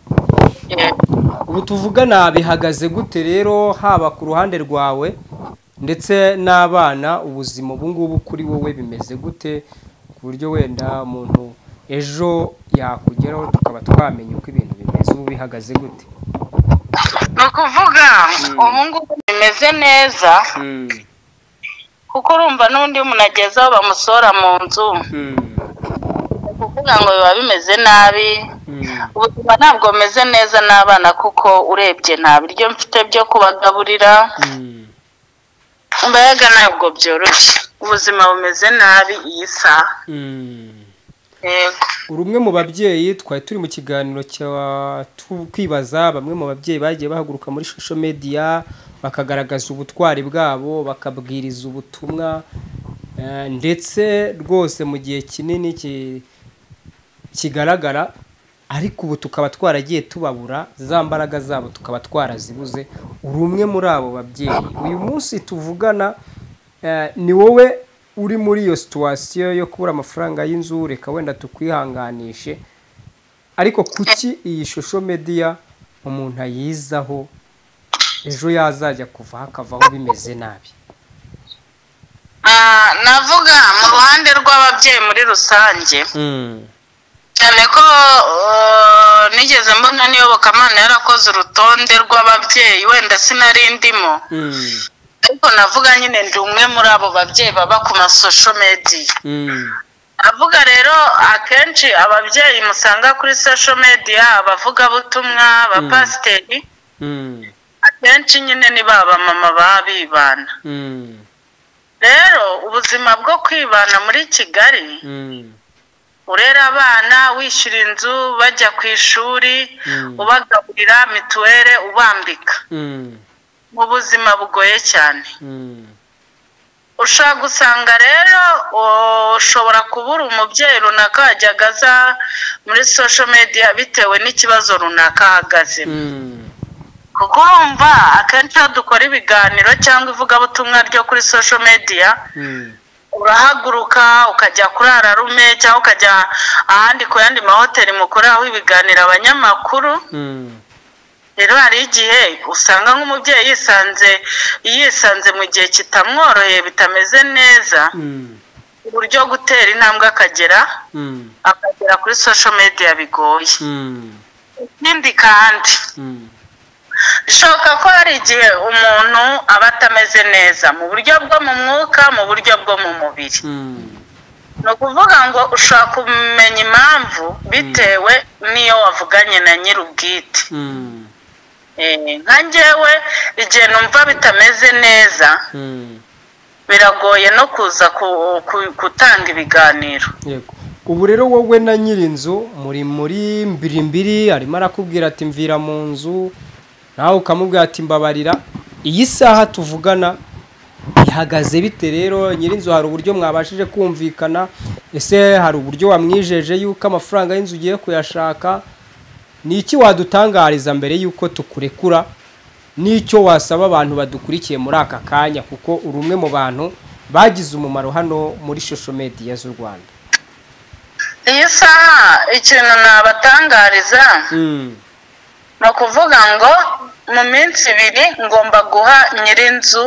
ubu tuvugana bihagaze gute rero, haba ku ruhande rwawe ndetse n'abana? ubuzima ubu ngubu kuri wowe bimeze gute, ku buryo wenda umuntu ejo yakugeraho tukaba twamenya uko ibintu bimeze? ubu bihagaze gute? ni ukuvuga ubu ngubu bimeze neza, kuko urumva n'undi umuntu agezeho bamusohora mu nzu, kuvuga ngo biba bimeze nabi. ubuzima ntabwo bumeze neza n'abana, kuko urebye nta biryo mfite byo kubagaburira, mbega ntabwo byoroshye, ubuzima bumeze nabi iyi saha. yego uri umwe mu babyeyi twari turi mu kiganiro kwibaza bamwe mu babyeyi bagiye bahaguruka muri social media bakagaragaza ubutwari bwabo bakabwiriza ubutumwa ndetse rwose mu gihe kinini kigaragara ariko ubu tukaba twaragiye tubabura za mbaraga zabo tukaba twarazibuze uri umwe muri abo babyeyi uyu munsi tuvugana ni wowe uri muri iyo situation yo kubura amafaranga y'inzu reka wenda tukwihanganishe ariko kuki iyi social media umuntu ayizaho ejo yazajya kuva hakavaho bimeze nabi navuga mu ruhande rw'ababyeyi muri rusange cyane ko nigeze mbona n'iyobokamana yarakoze urutonde rw'ababyeyi wenda sinarindimo ariko navuga nyine ndi umwe muri abo babyeyi baba ku masosho media avuga rero akenshi ababyeyi musanga kuri social media abavugabutumwa abapasiteri akenshi nyine ni baba mama babibana rero ubuzima bwo kwibana muri Kigali urera abana wishyura inzu bajya ku ishuri ubagaburira mituwere ubambika mu buzima bugoye cyane ushobora gusanga rero ushobora kubura umubyeyi runaka wajyaga aza muri social media bitewe n'ikibazo runaka ahagazemo kuko urumva akenshi iyo dukora ibiganiro cyangwa ivugabutumwa ryo kuri social media urahaguruka ukajya kurara rume cyangwa ukajya ahandi ku yandi mahoteli mukoreraho ibiganiro abanyamakuru rero hari igihe usanga nk'umubyeyi yisanze mu gihe kitamworoheye bitameze neza uburyo gutera intambwe akagera kuri social media bigoye n'indi kandi bishoboka ko hari igihe umuntu aba atameze neza mu buryo bwo mu mwuka mu buryo bwo mu mubiri ni ukuvuga ngo ushobora kumenya impamvu bitewe n'iyo wavuganye na nyir'ubwite nka njyewe igihe numva bitameze neza biragoye no kuza gutanga ibiganiro ubu rero wowe na nyir'inzu muri mbirimbiri arimo arakubwira ati mvira mu nzu nawe ukamubwira ati mbabarira iyi saha tuvugana ihagaze bite rero nyir'inzu hari uburyo mwabashije kumvikana ese hari uburyo wamwijeje yuko amafaranga y'inzu ugiye kuyashaka ni iki wadutangariza mbere yuko tukurekura n'icyo wasaba abantu badukurikiye muri aka kanya kuko uri umwe mu bantu bagize umumaro hano muri social media z'u Rwanda iyi saha ikintu nabatangariza ni ukuvuga ngo mu minsi 2 ngomba guha nyir'inzu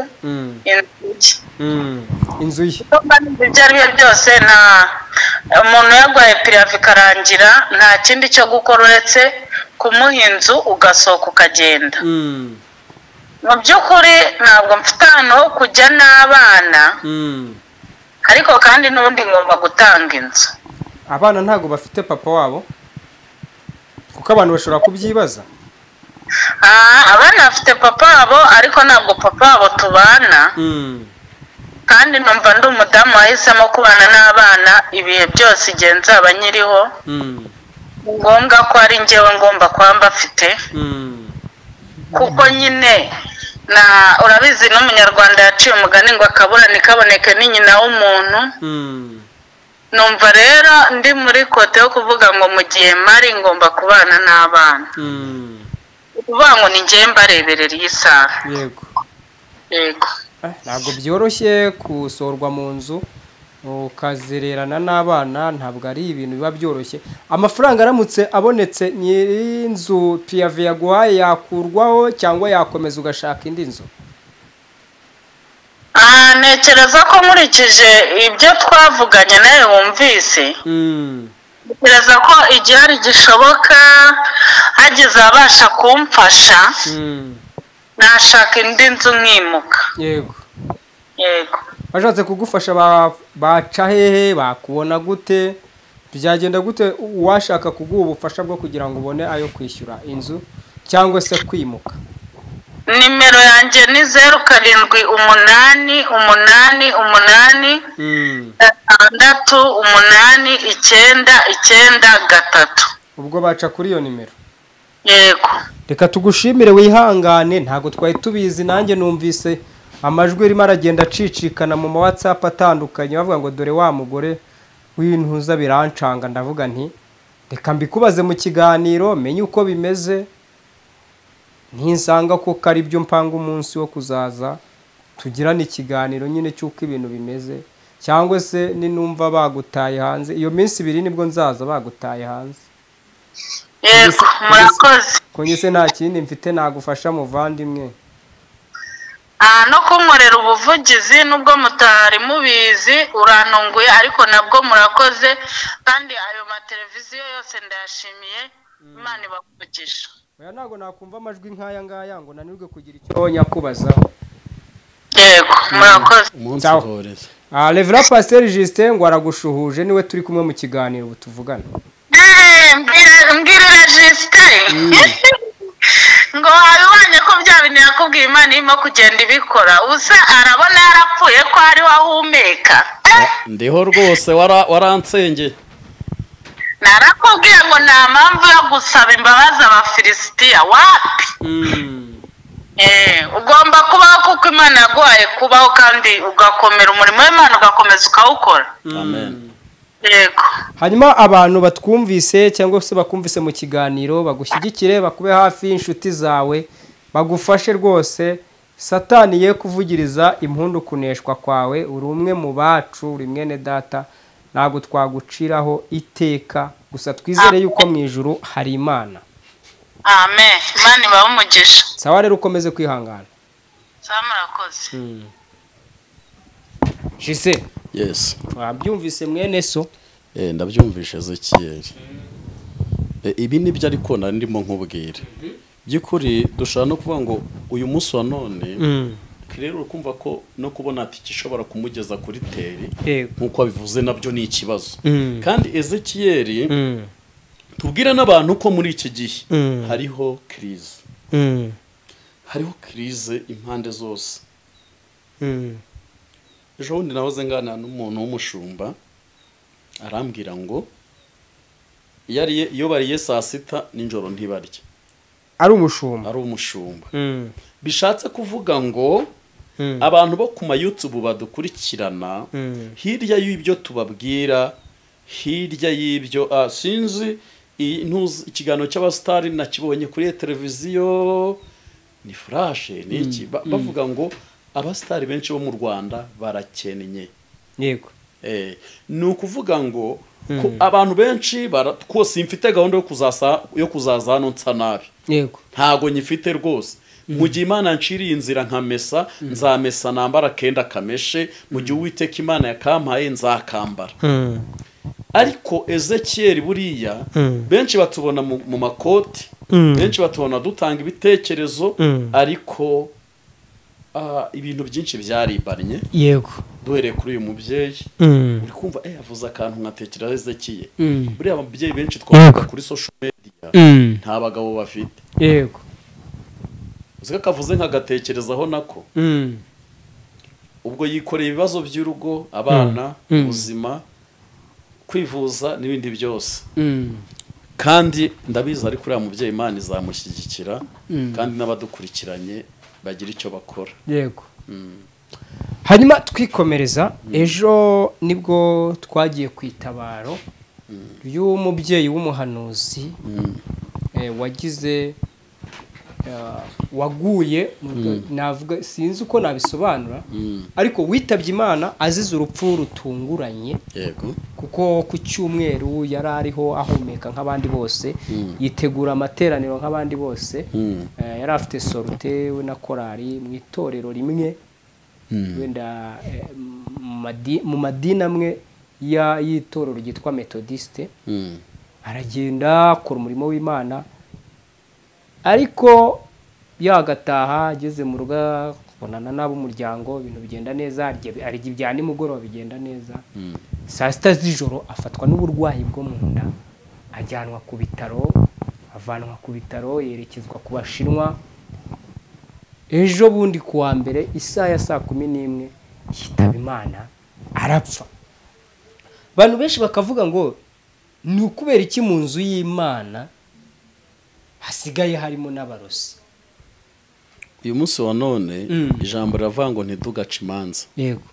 inzu ye ibyo ari byo byose nta umuntu yarwaye pirive ikarangira nta kindi cyo gukora uretse kumuha inzu ugasohoka ukagenda mu by'ukuri ntabwo mfite ahantu ho kujya n'abana ariko kandi n'ubundi ngomba gutanga inzu abana ntabwo bafite papa wabo kuko abantu bashobora kubyibaza abana bafite papa wabo ariko ntabwo papa wabo tubana kandi numva ndi umudamu wahisemo kubana n'abana ibihe byose igihe nzaba nyiriho ngombwa ko ari njyewe ngomba kuba mbafite kuko nyine urabizi n'umunyarwanda yaciye umugani ngo akabura ntikaboneke ni nyina w'umuntu numva rero ndi muri kote yo kuvuga ngo mu gihe mari ngomba kubana n'abana ukuvuga ngo ni njyewe mbareberera iyi saha yego ntabwo byoroshye gusorwa mu nzu ukazererana n'abana ntabwo ari ibintu biba byoroshye amafaranga aramutse abonetse nyir'inzu piyave yaguhaye yakurwaho cyangwa yakomeza ugashaka indi nzu ntekereza ko nkurikije ibyo twavuganye nawe wumvise ntekereza ko igihari gishoboka hagize abasha kumfasha nashaka indi nzu nkimuka yego bashatse kugufasha baca hehe bakubona gute byagenda gute uwashaka kuguha ubufasha bwo kugira ngo ubone ayo kwishyura inzu cyangwa se kwimuka nimero yanjye ni 07888993. ubwo baca kuri iyo nimero. Yego. Reka tugushimire wihangane, ntago twari tubizi, nanjye numvise amajwi arimo aragenda acicikana mu WhatsApp atandukanye bavuga ngo dore wa mugore w'intuza birancanga, ndavuga nti reka mbikubaze mu kiganiro menye uko bimeze, ntisanga ko kari byo mpanga umunsi wo kuzaza tugirana ikiganiro nyine cy'uko ibintu bimeze, cyangwa se ninumva bagutaye hanze iyo minsi 2 nibwo nzaza bagutaye hanze. Yego, murakoze. Kongese nta kindi mfite nagufasha muvandimwe. No kunkorera ubuvugizi nubwo mutari mubizi urantunguye, ariko nabwo murakoze, kandi ayo mateleviziyo yose ndayashimiye. Imana ibavugisha. Oya ntago nakumva amajwi nk'aya ngaya ngo nanirwe kugira icyo nyakubazaho. Yego, murakoze. umunsi uhoreze. Reverend Pasteur Justin ngo aragushuhuje, niwe turi kumwe mu kiganiro butuvugana. Mbwirira Justin. Ngo wabibonye ko bya bintu yakubwiye Imana irimo kugenda ibikora, ubusa arabona yarapfuye ko ari wahumeka. Ndiho rwose waransengeye. Narakubwiye ngo nta mpamvu yo gusaba imbabazi abafilisitiya wapi. Ugomba kubaho kuko Imana yaguhaye kubaho, kandi ugakomera umurimo w'Imana ugakomeza ukawukora. Amen. Yego. Hanyuma abantu batwumvise cyangwa se bakumvise mu kiganiro bagushyigikire, bakube hafi y'inshuti zawe, bagufashe rwose. Satani ye kuvugiriza impundu kuneshwa kwawe, uri umwe mu bacu, uri mwene data, ntabwo twaguciraho iteka, gusa twizere yuko mu ijuru hari Imana. Amen. Imana ibahe umugisha. Sawa rero ukomeze kwihangana. Sawa murakoze. Jise. Yes. Wabyumvise mwene so? Ndabyumvishe Ezekiel. Ibi nibyo ariko nari ndimo nkubwira. By'ukuri dushaka no kuvuga ngo uyu munsi wa none rero ukumva ko no kubona ati kishobora kumugeza kuri teri nkuko bivuze nabyo ni ikibazo. Kandi Ezekiel tubwire n'abantu ko muri iki gihe hariho crise. Hariho crise impande zose. Ejo bundi nahoze ngana n'umuntu w'umushumba arambwira ngo iyo bariye saa sita ninjoro ntibarya. Ari umushumba. Ari umushumba. Bishatse kuvuga ngo abantu bo ku YouTube badukurikirana hirya y'ibyo tubabwira, hirya y'ibyo sinzi ikiganiro cy'abastari nakibonye kuri televiziyo ni flash niki bavuga ngo abastari benshi bo mu Rwanda barakennye. Yego. Ni ukuvuga ngo abantu benshi kose imfite gahunda yo kuzaza hano nsa nabi. Yego. Ntago nyifite rwose. Mu gihe Imana nciriye inzira nkamesa, nzamesa nambara kenda kameshe, mu gihe Uwiteka Imana yakampaye nzakambara. Ariko Ezekiel buriya benshi batubona mu makoti, benshi batubona dutanga ibitekerezo, ariko ibintu byinshi byaribanye. Yego. Duhereye kuri uyu mubyeyi uri kumva avuze akantu nkatekereza Ezekiel. Buriya ababyeyi benshi twavuga kuri social media nta bagabo bafite. Yego. Uzika kavuze nkagatekerezaho nako. Ubwo yikoreye ibibazo by'urugo, abana, ubuzima, kwivuza n'ibindi byose. Kandi ndabizi ari kuri mubyeyi Imana izamushyigikira, kandi n'abadukurikiranye bagira icyo bakora. Yego. Hanyuma twikomereza, ejo nibwo twagiye kwitabaro y'umubyeyi w'umuhanuzi wagize waguye, navuga sinzi uko nabisobanura, ariko witabye Imana azize urupfu rutunguranye. Yego. Kuko ku cyumweru yari ariho ahumeka nk'abandi bose, yitegura amateraniro nk'abandi bose, yari afite sorute we na korari mu itorero rimwe, wenda mu madini amwe y'itorero ryitwa Methodiste. Aragenda akora umurimo w'Imana, ariko yagataha ageze mu rugo abonana n'ab'umuryango, ibintu bigenda neza, arya ibya nimugoroba bigenda neza. Saa sita z'ijoro afatwa n'uburwayi bwo mu nda, ajyanwa ku bitaro, avanwa ku bitaro yerekezwa ku Bashinwa. ejo bundi kuwa mbere isaha ya 11:00 yitaba Imana arapfa. Abantu benshi bakavuga ngo ni ukubera iki mu nzu y'Imana hasigaye harimo n'abarozi. uyu munsi wa none ijambo riravuga ngo ntidugace imanza. Yego.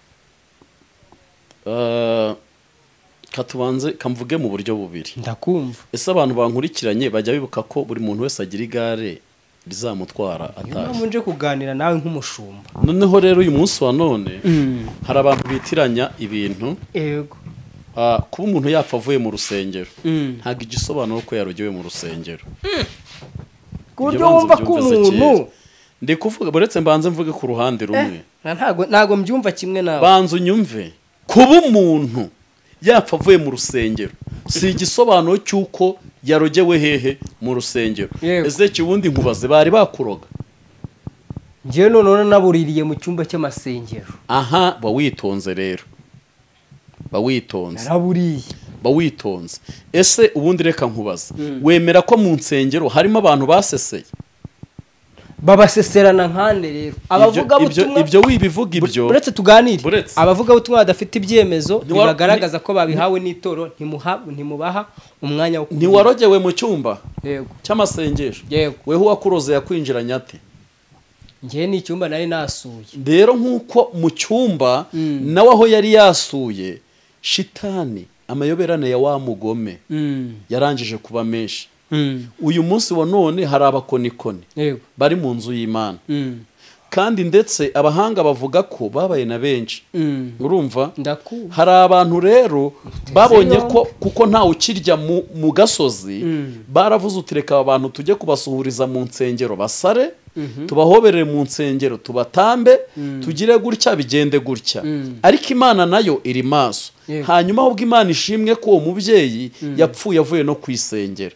Katubanze kamvuge mu buryo bubiri. Ndakumva. Ese abantu bankurikiranye bajya bibuka ko buri muntu wese agira igare rizamutwara ataje. Niba nje kuganira nawe nk'umushumba. Noneho rero uyu munsi wa none hari abantu bitiranya ibintu. Yego. Kuba umuntu yapfa avuye mu rusengero ntabwo igisobanuro ko yarogewe mu rusengero. Ku buryo wumva ko umuntu ndi kuvuga buretse mbanze mvuge ku ruhande rumwe. Ntago mbyumva kimwe nawe. Banza unyumve. Kuba umuntu yapfa avuye mu rusengero si igisobanuro cy'uko yarogewe hehe mu rusengero. Ese kibundi nkubaze bari bakuroga? Ngiye none nabuririye mu cyumba cy'amasengero. Aha bawitonze rero. Bawitonze. Naraburiye. Bawitonze. Ese ubundi reka nkubaza. Wemera ko mu nsengero harimo abantu baseseye? Babaseserana nkande rero. Abavuga butumwa ibyo wibivuga ibyo. Uretse tuganire. Abavuga butumwa badafite ibyemezo bibagaragaza ko babihawe n'itoro ntimubaha umwanya wo. Ntiwarogewe mu cyumba? Yego. Cy'amasengesho. Yego. Weho wakuroze yakwinjiranye ate? Ngiye ni icyumba nari nasuye. Rero nkuko mu cyumba nawe aho yari yasuye shitani amayoberane ya wa mugome yarangije kuba menshi. Uyu munsi wa none hari abakonikoni bari mu nzu y'Imana. Kandi ndetse abahanga bavuga ko babaye na benshi. Urumva? Hari abantu rero babonye ko kuko ntawe ukirya mu gasozi baravuze utireka abantu tujye kubasuhuriza mu nsengero basare tubahoberere mu nsengero tubatambe tugire gutya bigende gutya. Ariko Imana nayo iri maso. Hanyuma ahubwo Imana ishimwe ko uwo mubyeyi yapfuye avuye no kwisengera.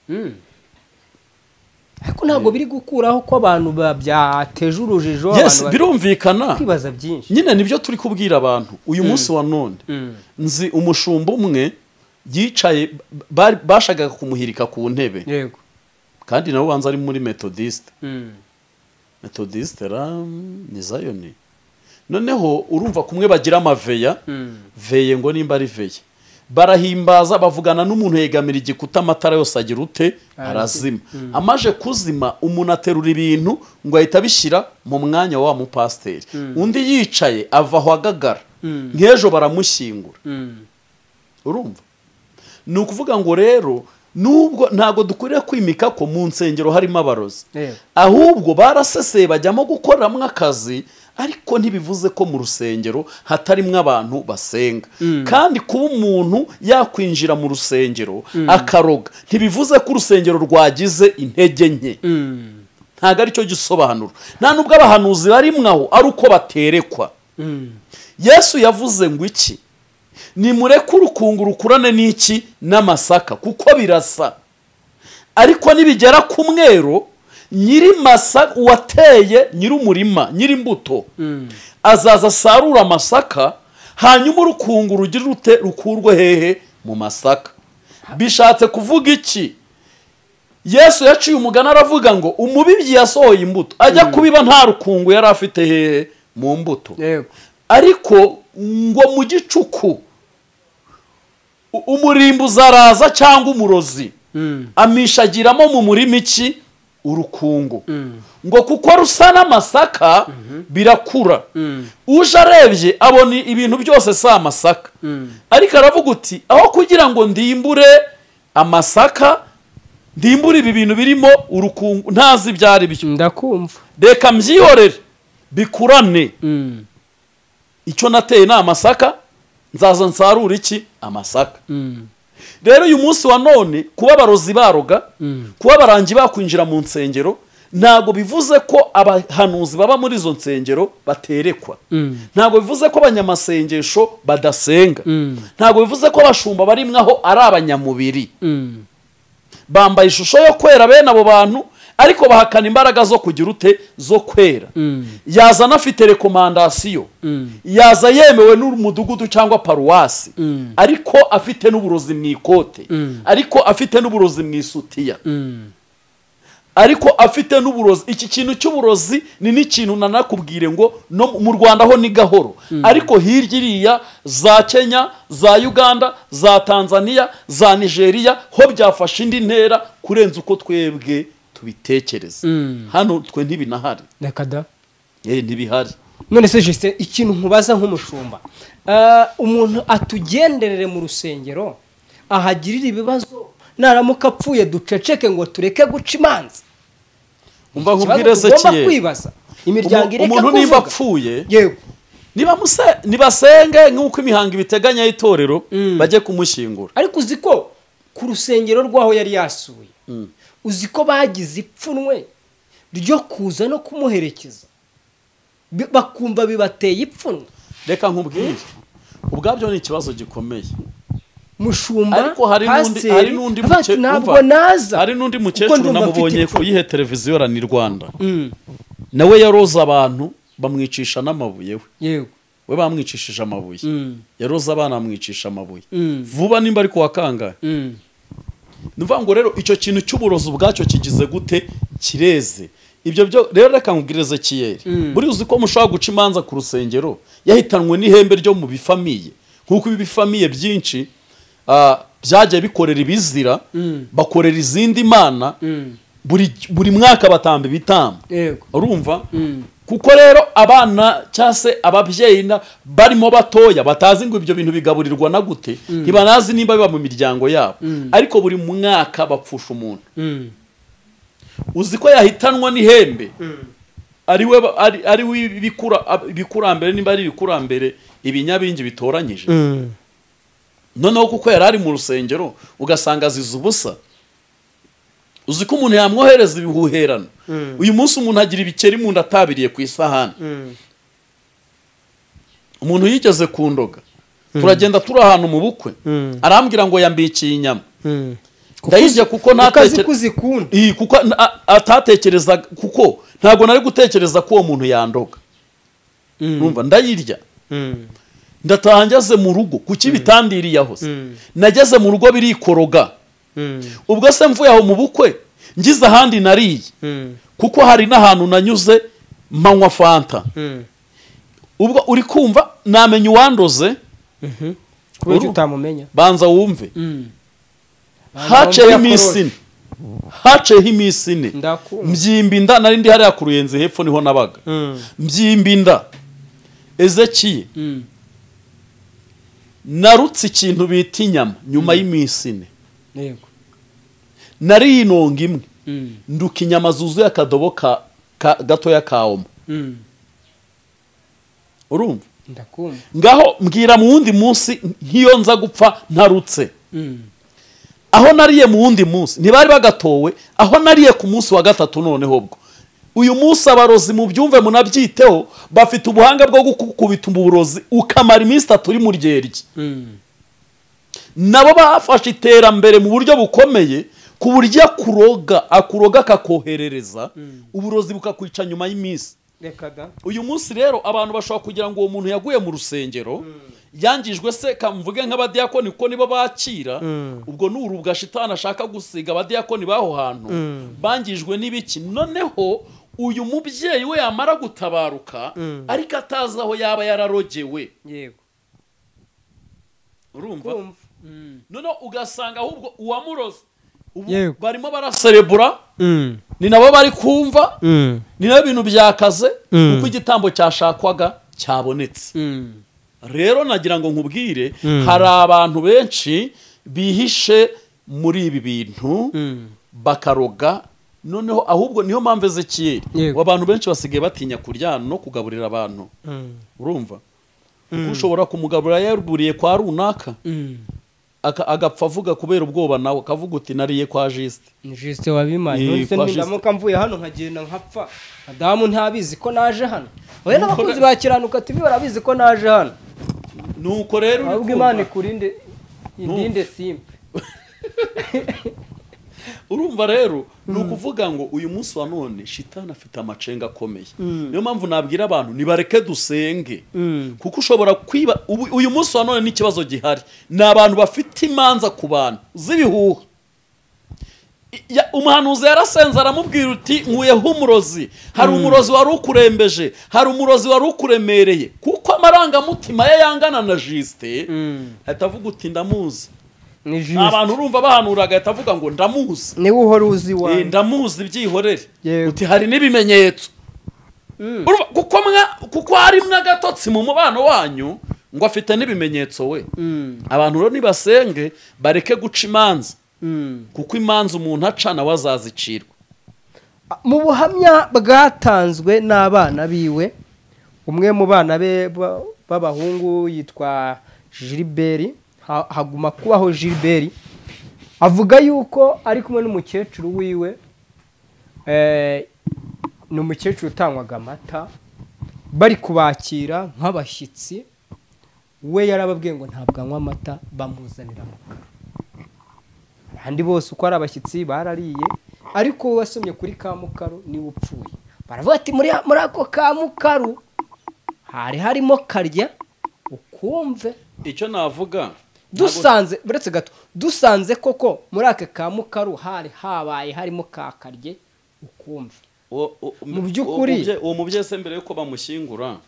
Ariko ntabwo biri gukuraho ko abantu babyateje urujijo. Yes, birumvikana. Kwibaza byinshi. Nyine nibyo turi kubwira abantu. Uyu munsi wa none nzi umushumba umwe yicaye bashagaga kumuhirika ku ntebe. Yego. Kandi nawe wanza ari muri Methodiste. Methodiste ni Zion. Noneho urumva kumwe bagira amaveya. Veye ngo nimba ari veye. Barahimbaza bavugana n'umuntu yegamira igikuta amatara yose agira ute arazima. Amaje kuzima umuntu aterura ibintu ngo ahita bishyira mu mwanya wa mupasteri. Undi yicaye ava aho agagara. Nk'ejo baramushyingura. Urumva? Ni ukuvuga ngo rero nubwo ntago dukwiriye kwimika ko mu nsengero harimo abarozi. Ahubwo baraseseye bajyamo gukoramo akazi. Ariko ntibivuze ko mu rusengero hatarimwe abantu basenga. Kandi kuba umuntu yakwinjira mu rusengero akaroga ntibivuze ko urusengero rwagize intege nke. Ntago ari cyo gisobanuro. Nta nubwo abahanuzi barimwaho ari uko baterekwa. Yesu yavuze ngo iki? Nimureke urukungu rukurane n'iki n'amasaka kuko birasa. Ariko nibigera ku mwero nyiri masa wateye nyiri umurima nyiri imbuto azaza sarura amasaka hanyuma urukungu rugira rute rukurwe hehe mu masaka. Bishatse kuvuga iki? Yesu yaciye umugana aravuga ngo umubibyi yasohoye imbuto ajya kubiba nta rukungu yari afite hehe mu mbuto. Ariko ngo mu gicuku umurimbo uzaraza cyangwa umurozi amishagiramo mu murima iki urukungu. Ngo kuko rusa n'amasaka birakura. Uje arebye abona ibintu byose si amasaka. Ariko aravuga uti aho kugira ngo ndimbure amasaka ndimbure ibi bintu birimo urukungu ntazi byari byo. Ndakumva. Reka mbyihorere bikurane. Icyo nateye ni amasaka nzaza nsarura iki amasaka. Rero uyu munsi wa none kuba abarozi baroga kuba abarangi bakwinjira mu nsengero ntago bivuze ko abahanuzi baba muri izo nsengero baterekwa. Ntago bivuze ko abanyamasengesho badasenga. Ntago bivuze ko abashumba barimwaho ari abanyamubiri. Bambaye ishusho yo kwera bene abo bantu ariko bahakana imbaraga zo kugira ute zo kwera. Yaza nafite rekomandasiyo. Yaza yemewe n'umudugudu cyangwa paruwasi. Ariko afite n'uburozi mu ikote. Ariko afite n'uburozi mu isutiya. ariko afite n'uburozi. Iki kintu cy'uburozi ni n'ikintu nanakubwire ngo no mu Rwanda ho ni gahoro, ariko hirya iriya za Kenya, za Uganda, za Tanzania, za Nigeria ho byafashe indi ntera kurenza uko twebwe tubitekereza. Hano twe ntibinahari. Nakada ntibihari. none se Justin, ikintu nkubaza nk'umushumba, umuntu atugenderere mu rusengero ahagirira ibibazo, naramuka apfuye duceceke ngo tureke guca imanza? Umva nkubwireze kiye kwibaza imiryango ireka kuvuga. Umuntu niba apfuye, yego, nibasenge nk'uko imihango ibiteganya y'itorero bajye kumushyingura. ariko uzi ko ku rusengero rwaho yari yasuye, uzi ko bagize ipfunwe ryo kuza no kumuherekeza, bakumva bibateye ipfunwe. Reka nkubwire, ubwabyo ni ikibazo gikomeye. Mushumba, ariko hari n'undi mukecuru namubonye ku yihe televiziyo rani Rwanda, nawe yaroza abantu bamwicisha n'amabuye we. Yego, we bamwicishije amabuye, yaroza abana bamwicisha amabuye vuba nimba ari kuwa kangahe. Nuvuga ngo rero icyo kintu cy'uburozi ubwacyo kigize gute, kireze. Ibyo byo rero reka nkubwireze kiyeri, buri uzi ko mushaka guca imanza ku rusengero yahitanwe n'ihembe ryo mu bifamiye, nkuko ibi bifamiye byinshi byagiye bikorera ibizira, bakorera izindi mana, buri mwaka batamba ibitambo. Urumva? Kuko rero abana cyase ababyeyi barimo batoya batazi ngo ibyo bintu bigaburirwa na gute, ntibanazi nimba biba mu miryango yabo, ariko buri mwaka bapfusha umuntu. Uzi ko yahitanwa n'ihembe ari ibikurambere, nimba ari ibikurambere ibinyabingi bitoranyije. Noneho kuko yari ari mu rusengero ugasanga azize ubusa, uzi ko umuntu yamwohereza ibihuherano. Uyu munsi umuntu agira ibikeri mu nda atabiriye ku isahani. Umuntu yigeze ku ndoga, turagenda turi ahantu mu bukwe, arambwira ngo yambikiye inyama. Ndayirya kuko atatekereza, kuko ntabwo nari gutekereza ko uwo muntu yandoga. Urumva, ndayirya. Ndataha ngeze mu rugo kuki bitandiriye hose, nageze mu rugo birikoroga. Ubwo se mvuye aho mu bukwe ngize ahandi nariye, kuko hari n'ahantu nanyuze manywa fanta. Ubwo uri kumva namenya uwandoze, kubera utamumenya banza wumve. Haceho iminsi ine mbyimba inda, nari ndi hariya ku Ruyenzi hepfo niho nabaga. Mbyimba inda Ezekiye, narutse ikintu bita inyama nyuma y'iminsi ine. Yego, nari inonga imwe, nduka inyama zuzuye akadobo gatoya ka omo. Urumva? Ndakumva. Ngaho mbwira mu wundi munsi nk'iyo nza gupfa ntarutse. Aho nariye mu wundi munsi ntibari bagatowe, aho nariye ku munsi wa gatatu. Noneho bwo uyu munsi abarozi mu byumve munabyiteho, bafite ubuhanga bwo gukubita uburozi ukamara iminsi 3 uri mu ryerye. Nabo bafashe iterambere mu buryo bukomeye, ku buryo akuroga akakoherereza uburozi bukakwica nyuma y'iminsi. Uyu munsi rero abantu bashobora kugira ngo uwo muntu yaguye mu rusengero, yangijwe se kamvuge nk'abadiyakoni ko nibo bakira. Ubwo n'urubwa shitani ashaka gusiga abadiyakoni baho hantu bangijwe n'ibiki. Noneho uyu mubyeyi we yamara gutabaruka, ariko atazi aho yaba yararogewe. Yego, urumva? Noneho ugasanga ahubwo uwamuroze barimo baraserebura, ni nabo bari kumva, ni nabo ibintu byakaze, kuko igitambo cyashakwaga cyabonetse. Rero nagira ngo nkubwire, hari abantu benshi bihishe muri ibi bintu bakaroga. Noneho ahubwo niyo mpamvu Ezekiel, abantu benshi basigaye batinya kuryana no kugaburira abantu. Urumva? Ushobora kumugaburira yaruburiye kwa runaka, agapfa avuga kubera ubwoba, nawe akavuga uti nariye kwa Juste wabimanye. None ndamuka mvuye hano nkagenda nkapfa, Adamu ntabizi ko naje hano. Oya n'abakozi bakiranuka TV barabizi ko naje hano. Nuko rero ahubwo Imana ikurinde indinde simple. Urumva rero ni ukuvuga ngo uyu munsi wa none shitani afite amacenga akomeye. Niyo mpamvu nabwira abantu nibareke dusenge, kuko ushobora kwiba. Uyu munsi wa none n'ikibazo gihari, ni abantu bafite imanza ku bantu z'ibihuha. umuhanuzi yarasenze aramubwira uti nkuyeho umurozi, hari umurozi wari ukurembeje, hari umurozi wari ukuremereye, kuko amarangamutima ye yangana na Justin ahita avuga uti ndamuzi. Abantu urumva bahanura agahita avuga ngo ndamuzi, niwe uhora uzi wawe, ndamuzi byihorere, uti hari n'ibimenyetso. kuko harimo agatotsi mu mubano wanyu ngo afite n'ibimenyetso we. Abantu rero nibasenge bareke guca imanza, kuko imanza umuntu aca nawe azazicirwa. Mu buhamya bwatanzwe n'abana biwe, umwe mu bana be b'abahungu yitwa Gilbert, haguma kubaho Gilbert, avuga yuko ari kumwe n'umukecuru wiwe, ni umukecuru utangwaga amata, bari kubakira nk'abashyitsi, we yarababwiye ngo ntabwo anywa amata, bamuzanira amakara. Abandi bose uko ari abashyitsi barariye, ariko we wasomye kuri Kamukaru niwe upfuye. Baravuga ati muri ako Kamukaru hari harimo karya ukumve. Icyo navuga dusanze buretse gato, dusanze koko muri aka Kamukaru hari habaye harimo kakarye ukumve. Mu by'ukuri uwo mubyeyi se mbere yuko bamushyingura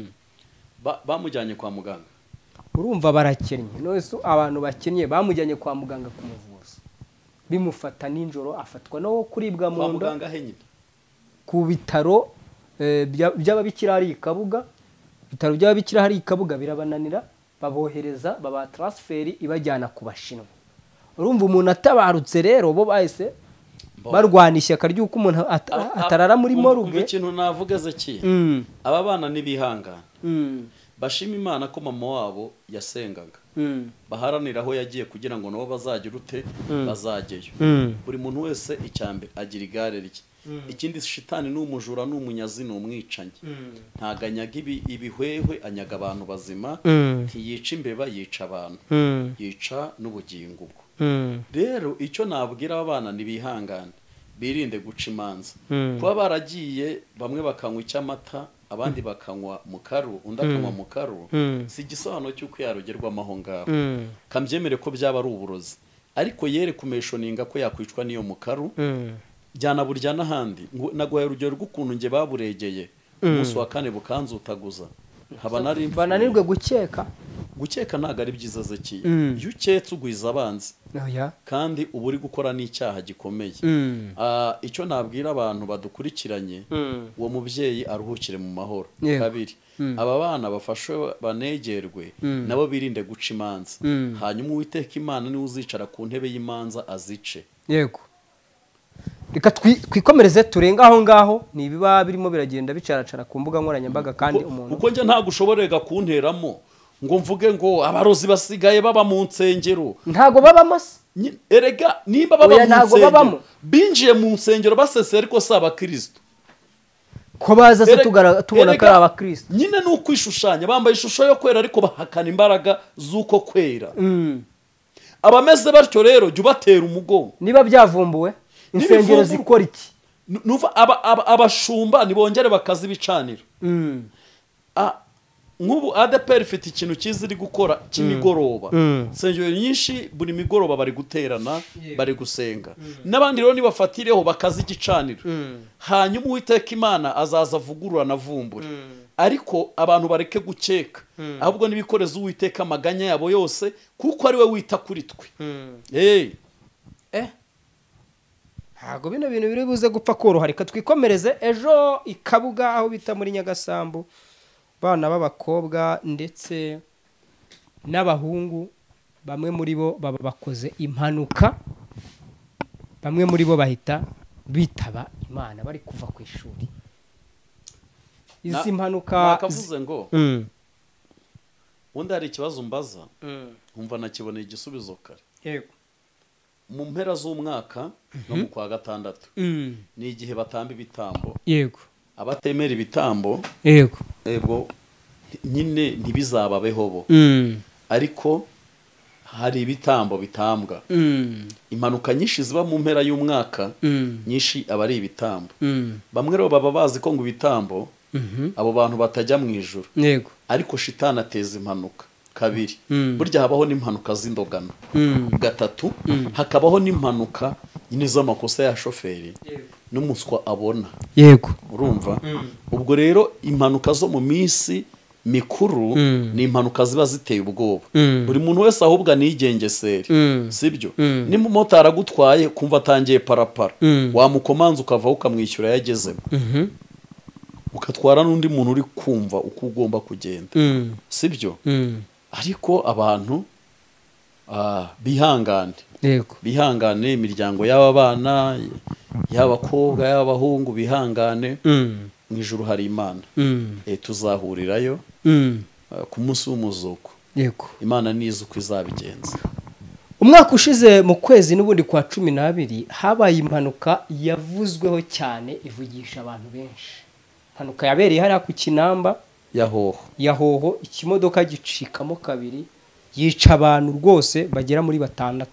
bamujyanye kwa muganga, urumva barakennye. Nose abantu bakennye bamujyanye kwa muganga kumuvuza, bimufata ninjoro, afatwa no kuribwa mu nda. Muganga henyine ku bitaro by'ababikira hari Kabuga, bitaro by'ababikira hari Kabuga birabananira, babohereza baba transferi ibajyana ku Bashinwa. Urumva umuntu atabarutse rero bo bahise barwana ishyaka ry'uko umuntu atarara muri moruge. Ikintu navuga zeki, aba bana nibihangana, bashima Imana ko mama wabo yasengaga, baharanira aho yagiye kugira ngo nabo bazagira ute bazageyo. Buri muntu wese icyambe agira igare rye. Ikindi shitani ni umujura, ni umunyazi, ni umwicanyi. Ntaganyaga ibihwehwe, anyaga abantu bazima, ntiyica imbeba, yica abantu, yica n'ubugingo bwo. Rero icyo nabwira abana nibihangane, birinde guca imanza. Kuba baragiye bamwe bakanywa icyamata, abandi bakanywa mukaru, undi akanywa mukaru, si igisobanuro cy'uko yarogerwamo aho ngaho. Kambyemere ko byaba ari uburozi, ariko yere kumeshoninga ko yakwicwa n'iyo mukaru, jyana burya n'ahandi. Naguhaye urugero rw'ukuntu nge baburegeye umunsi wa kane bukanzutaguza, haba nari bananirwe gukeka. Gukeka ntago ari byiza zeki, iyo uketse ugwiza abanzi, kandi uba uri gukora n'icyaha gikomeye. Icyo nabwira abantu badukurikiranye, uwo mubyeyi aruhukire mu mahoro. Kabiri, aba bana bafashwe banegerwe, nabo birinde guca imanza. Hanyuma Uwiteka Imana niwe uzicara ku ntebe y'imanza azice. Yego, reka twikomereze turenga aho ngaho, nibiba birimo biragenda bicaracara ku mbuga nkoranyambaga. Kandi umuntu uko nje ntago ushoborega kunteramo ngo mvuge ngo abarozi basigaye baba mu nsengero. Ntago babamo se erega, nimba baba mu nsengero binjiye mu nsengero basese, ariko si abakristo ko baza se tubona ko ari abakristo. Nyine ni ukwishushanya, bambaye ishusho yo kwera ariko bahakana imbaraga z'uko kwera. Abameze batyo rero jya ubatera umugongo. Niba byavumbuwe insengero zikora iki? Abashumba nibongere bakazi ibicaniro. Nk'ubu ADPR ifite ikintu kiziri gukora cy'imigoroba. Insengero nyinshi buri migoroba bari guterana, bari gusenga. N'abandi rero nibafatireho bakazi igicaniro. Hanyuma Uwiteka Imana azaza avugurura na vumbure. Ariko abantu bareke gukeka, ahubwo nibikoreza Uwiteka amaganya yabo yose, kuko ari we wita kuri twe. Ntago bino bintu biri buze gupfa koroha. Reka twikomereze. Ejo i Kabuga aho bita muri Nyagasambu, bana b'abakobwa ndetse n'abahungu, bamwe muri bo baba bakoze impanuka, bamwe muri bo bahita bitaba Imana bari kuva ku ishuri. Izi mpanuka nakavuze ngo undi hari ikibazo mbaza, umva nakiboneye igisubizo kare. Yego, mu mpera z'umwaka no mu kwa gatandatu ni igihe batamba ibitambo. Yego, abatemera ibitambo, yego nyine ntibizababeho bo, ariko hari ibitambo bitambwa. Impanuka nyinshi ziba mu mpera y'umwaka, nyinshi aba ari ibitambo. Bamwe rero baba bazi ko ngo ibitambo abo bantu batajya mu ijuru. Yego, ariko shitani ateza impanuka. Kabiri, burya habaho n'impanuka z'indogano. Gatatu, hakabaho n'impanuka nyine z'amakosa ya shoferi n'umuswa abona yego urumva ubwo rero impanuka zo mu minsi mikuru ni impanuka ziba ziteye ubwoba buri muntu wese ahubwo anigengeseri sibyo niba umumotari agutwaye kumva atangiye parapara wamukomanza ukavaho ukamwishyura yagezemo ukatwara n'undi muntu uri kumva uko ugomba kugenda sibyo ariko abantu bihangane yego bihangane imiryango y'aba bana y'abakobwa y'abahungu bihangane mu ijuru hari Imana tuzahurirayo ku munsi w'umuzuko yego Imana nizi uko izabigenza. umwaka ushize mu kwezi n'ubundi kwa 12 habaye impanuka yavuzweho cyane ivugisha abantu benshi. Impanuka yabereye hariya ku Kinamba yahoho ikimodoka gicikamo kabiri yica abantu rwose bagera muri 6.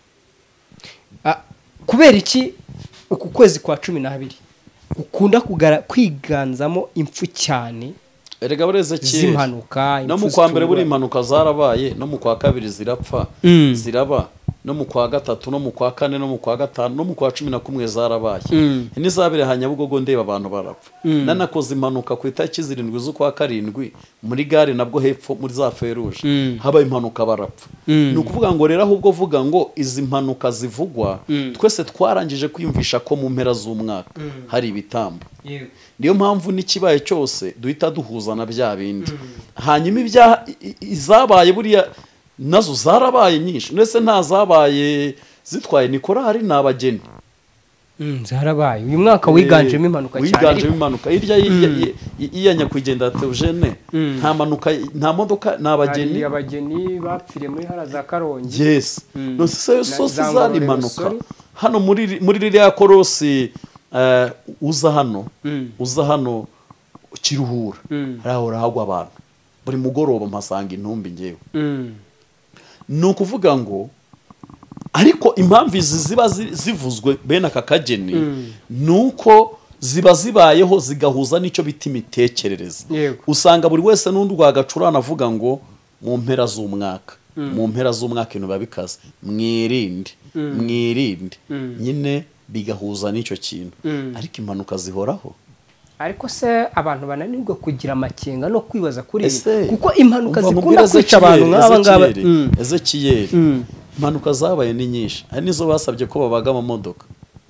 Kubera iki uku kwezi kwa 12 ukunda kwiganzamo impfu cyane? Erega bureze z'impanuka no mu kwa mbere buri impanuka zarabaye no mu kwa kabiri zirapfa ziraba no mu kwa gatatu no mu kwa kane no mu kwa gatanu no mu kwa 11 zarabaye n'izabire Hanyabugogo ndeba abantu barapfa nanakoze impanuka ku itariki 7 z'ukwa 7 muri gare nabwo hepfo muri za Feruje haba impanuka barapfa ni ukuvuga ngo rero ahubwo vuga ngo izi mpanuka zivugwa twese twarangije kwiyumvisha ko mu mpera z'umwaka hari ibitambo niyo mpamvu n'ikibaye cyose duhita duhuza na bya bindi hanyuma ibya izabaye buriya nazo zarabaye nyinshi ndetse nta zabaye zitwaye Nikorari n'abageni zarabaye uyu mwaka wiganjemo impanuka cyane wiganjemo impanuka hirya iya nyakwigendera Theogene nta manuka nta modoka n'abageni abageni bapfire muri hara za Karongi yes no so zari impanuka hano muri ririya korosi uza hano Kiruhura harahora hagwa abantu buri mugoroba mpasanga intumbi ngewe ni ukuvuga ngo ariko impamvu izi ziba zivuzwe bene aka kageni nuko ziba zibayeho zigahuza n'icyo bita imitekerereze usanga buri wese n'undi rwagacurana avuga ngo mu mpera z'umwaka ibintu babikaze mwirinde nyine bigahuza n'icyo kintu ariko impanuka zihoraho. Ariko se abantu bananirwa kugira amakenga no kwibaza kuri kuko impanuka zikunda kwica abantu nk'aba ngaba Ezekiyeli impanuka zabaye ni nyinshi hari nizo basabye ko babaga mu modoka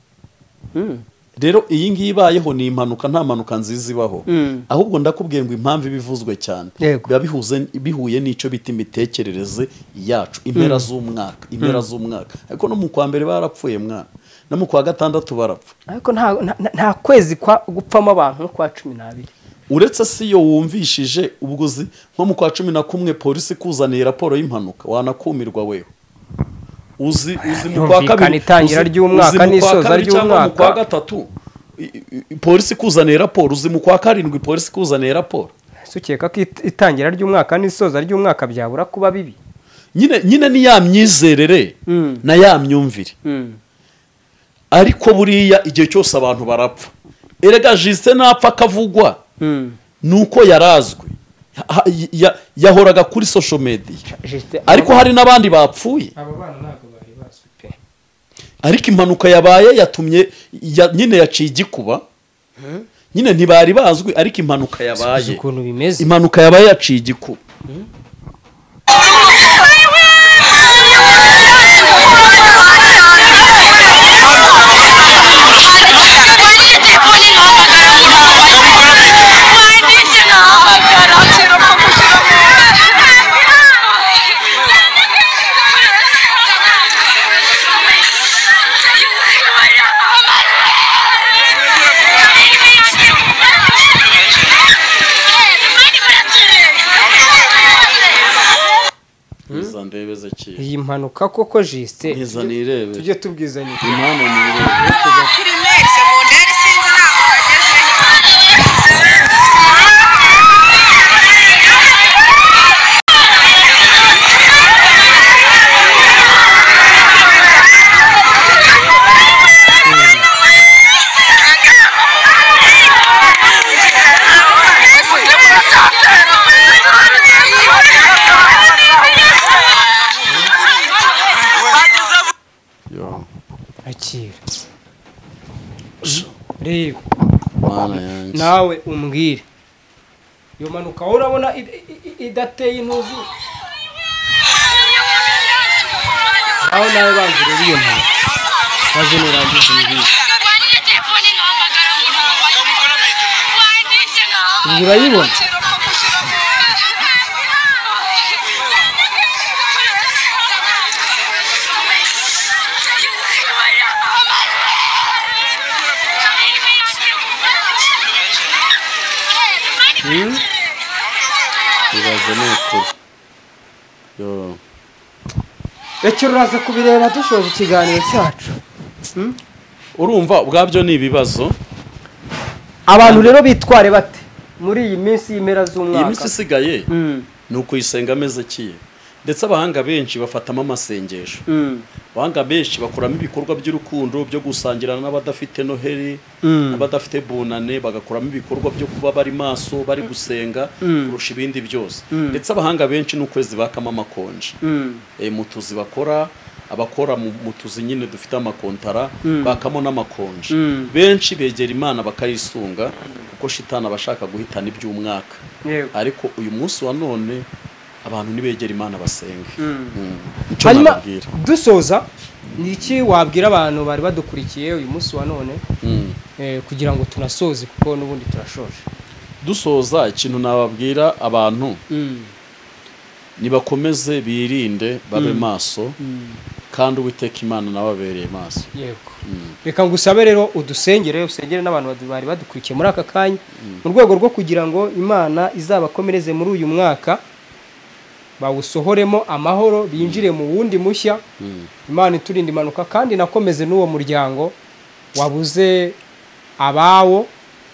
rero iyi ngiyi ibayeho ni impanuka nta mpanuka nziza ibaho ahubwo ndakubwiye ngo impamvu ibivuzwe cyane biba bihuye n'icyo bita imitekerereze yacu impera z'umwaka ariko no mu kwa mbere barapfuye mwana no mu kwa gatandatu barapfa ariko nta kwezi kwa gupfamo abantu kwa 12 uretse si yo wumvishije ubwozi nko mu kwa 11 polisi kuzaniye raporo y'impanuka wanakumirwa wewe uzi mu kwa kabiri itangira ry'umwaka n'isoza ry'umwaka mu kwa gatatu polisi kuzaniye raporo uzi mu kwa 7 polisi kuzaniye raporo sukeka ko itangira ry'umwaka n'isoza ry'umwaka byabura kuba bibi nyine ni ya myizerere na ya myumvire ariko buriya igihe cyose abantu barapfa erega Justin napfa akavugwa nuko yarazwe yahoraga kuri social media ariko hari n'abandi bapfuye abo bana ntago bari bazwi pe ariko impanuka yabaye yatumye nyine yaciye igikuba nyine ntibari bazwi ariko impanuka yabaye impanuka yabaye yaciye igikuba iyi mpanuka koko Justin tujye tubwizanya impano ni akira reba mana yanjye nawe umbwire iyo mpanuka wowe urabona idateye intuzi nawe banza urebe iyo mpanuka maze nurangiza umbwire urayibona ibaze ni ukuri yo reka uraza kubireba dushoje ikiganiro cyacu urumva ubwabyo ni ibibazo abantu rero bitware bate muri iyi minsi y'impera z'umwaka iyi minsi isigaye ni ukuyisenga ameze kiye ndetse abahanga benshi bafatamo amasengesho abahanga benshi bakuramo ibikorwa by'urukundo byo gusangirana n'abadafite noheli n'abadafite bunane bagakuramo ibikorwa byo kuba bari maso bari gusenga kurusha ibindi byose ndetse abahanga benshi n'ukwezi bakamo amakonje mu tuzi bakora abakora mu tuzi nyine dufite amakontara bakamo n'amakonje benshi begera imana bakayisunga kuko shitana abashaka guhitana iby'umwaka ariko uyu munsi wa none abantu nibegera imana basenge hanyuma dusoza ni iki wabwira abantu bari badukurikiye uyu munsi wa none kugira ngo tunasoze kuko n'ubundi turashoje dusoza ikintu nababwira abantu nibakomeze birinde babe maso kandi uwiteka imana nababereye maso yego reka ngusabe rero udusengere usengere n'abantu bari badukurikiye muri aka kanya mu rwego rwo kugira ngo imana izabakomereze muri uyu mwaka bawusohoremo amahoro binjire mu wundi mushya imana iturinda impanuka kandi nakomeze n'uwo muryango wabuze abawo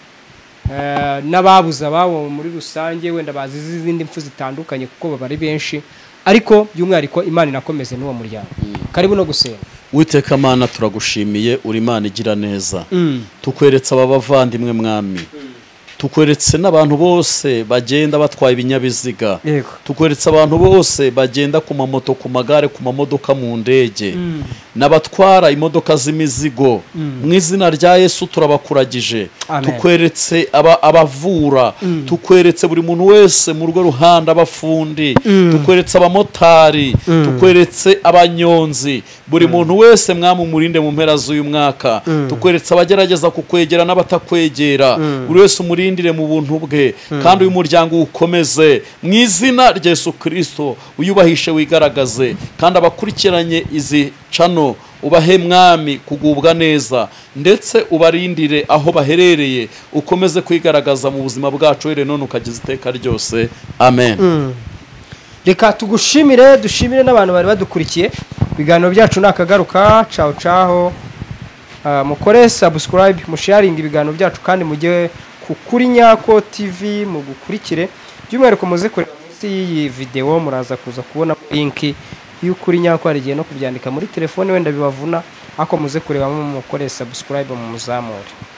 n'ababuze ababo muri rusange wenda bazize izindi mpfu zitandukanye kuko baba ari benshi ariko by'umwihariko imana inakomeze n'uwo muryango karibu no gusenga witeka mana turagushimiye uri imana igira neza tukweretse aba bavandimwe mwami tukweretse n'abantu bose bagenda batwaye ibinyabiziga tukweretse abantu bose bagenda ku mamoto ku magare ku mamodoka mu ndege n'abatwara imodoka z'imizigo mu izina rya Yesu turabakuragije tukweretse abavura tukweretse buri muntu wese mu rugo ruhanda abafundi tukweretse abamotari tukweretse abanyonzi buri muntu wese mwami umurinde mu mpera z'uyu mwaka tukweretse abagerageza kukwegera n'abatakwegera buri wese umurindire mu buntu bwe kandi uyu muryango ukomeze mu izina rya Yesu Kristo uyubahishe wigaragaze kandi abakurikiranye izi cano ubahe mwami kugubwa neza ndetse ubarindire aho baherereye ukomeze kwigaragaza mu buzima bwacu rero none ukageza iteka ryose amen reka tugushimire dushimire n'abantu bari badukurikiye ibiganiro byacu nakagaruka ciao ciao mukore subscribe musharing ibiganiro byacu kandi mujye kuri Nyako TV mu gukurikire by'umwihariko muze kureba munsi y'iyi video muraza kuza kubona link y'ukuri Nyako arigiye no kubyandika muri telefone wenda bibavuna ako muze kureba mu mukore subscribe mu muzamure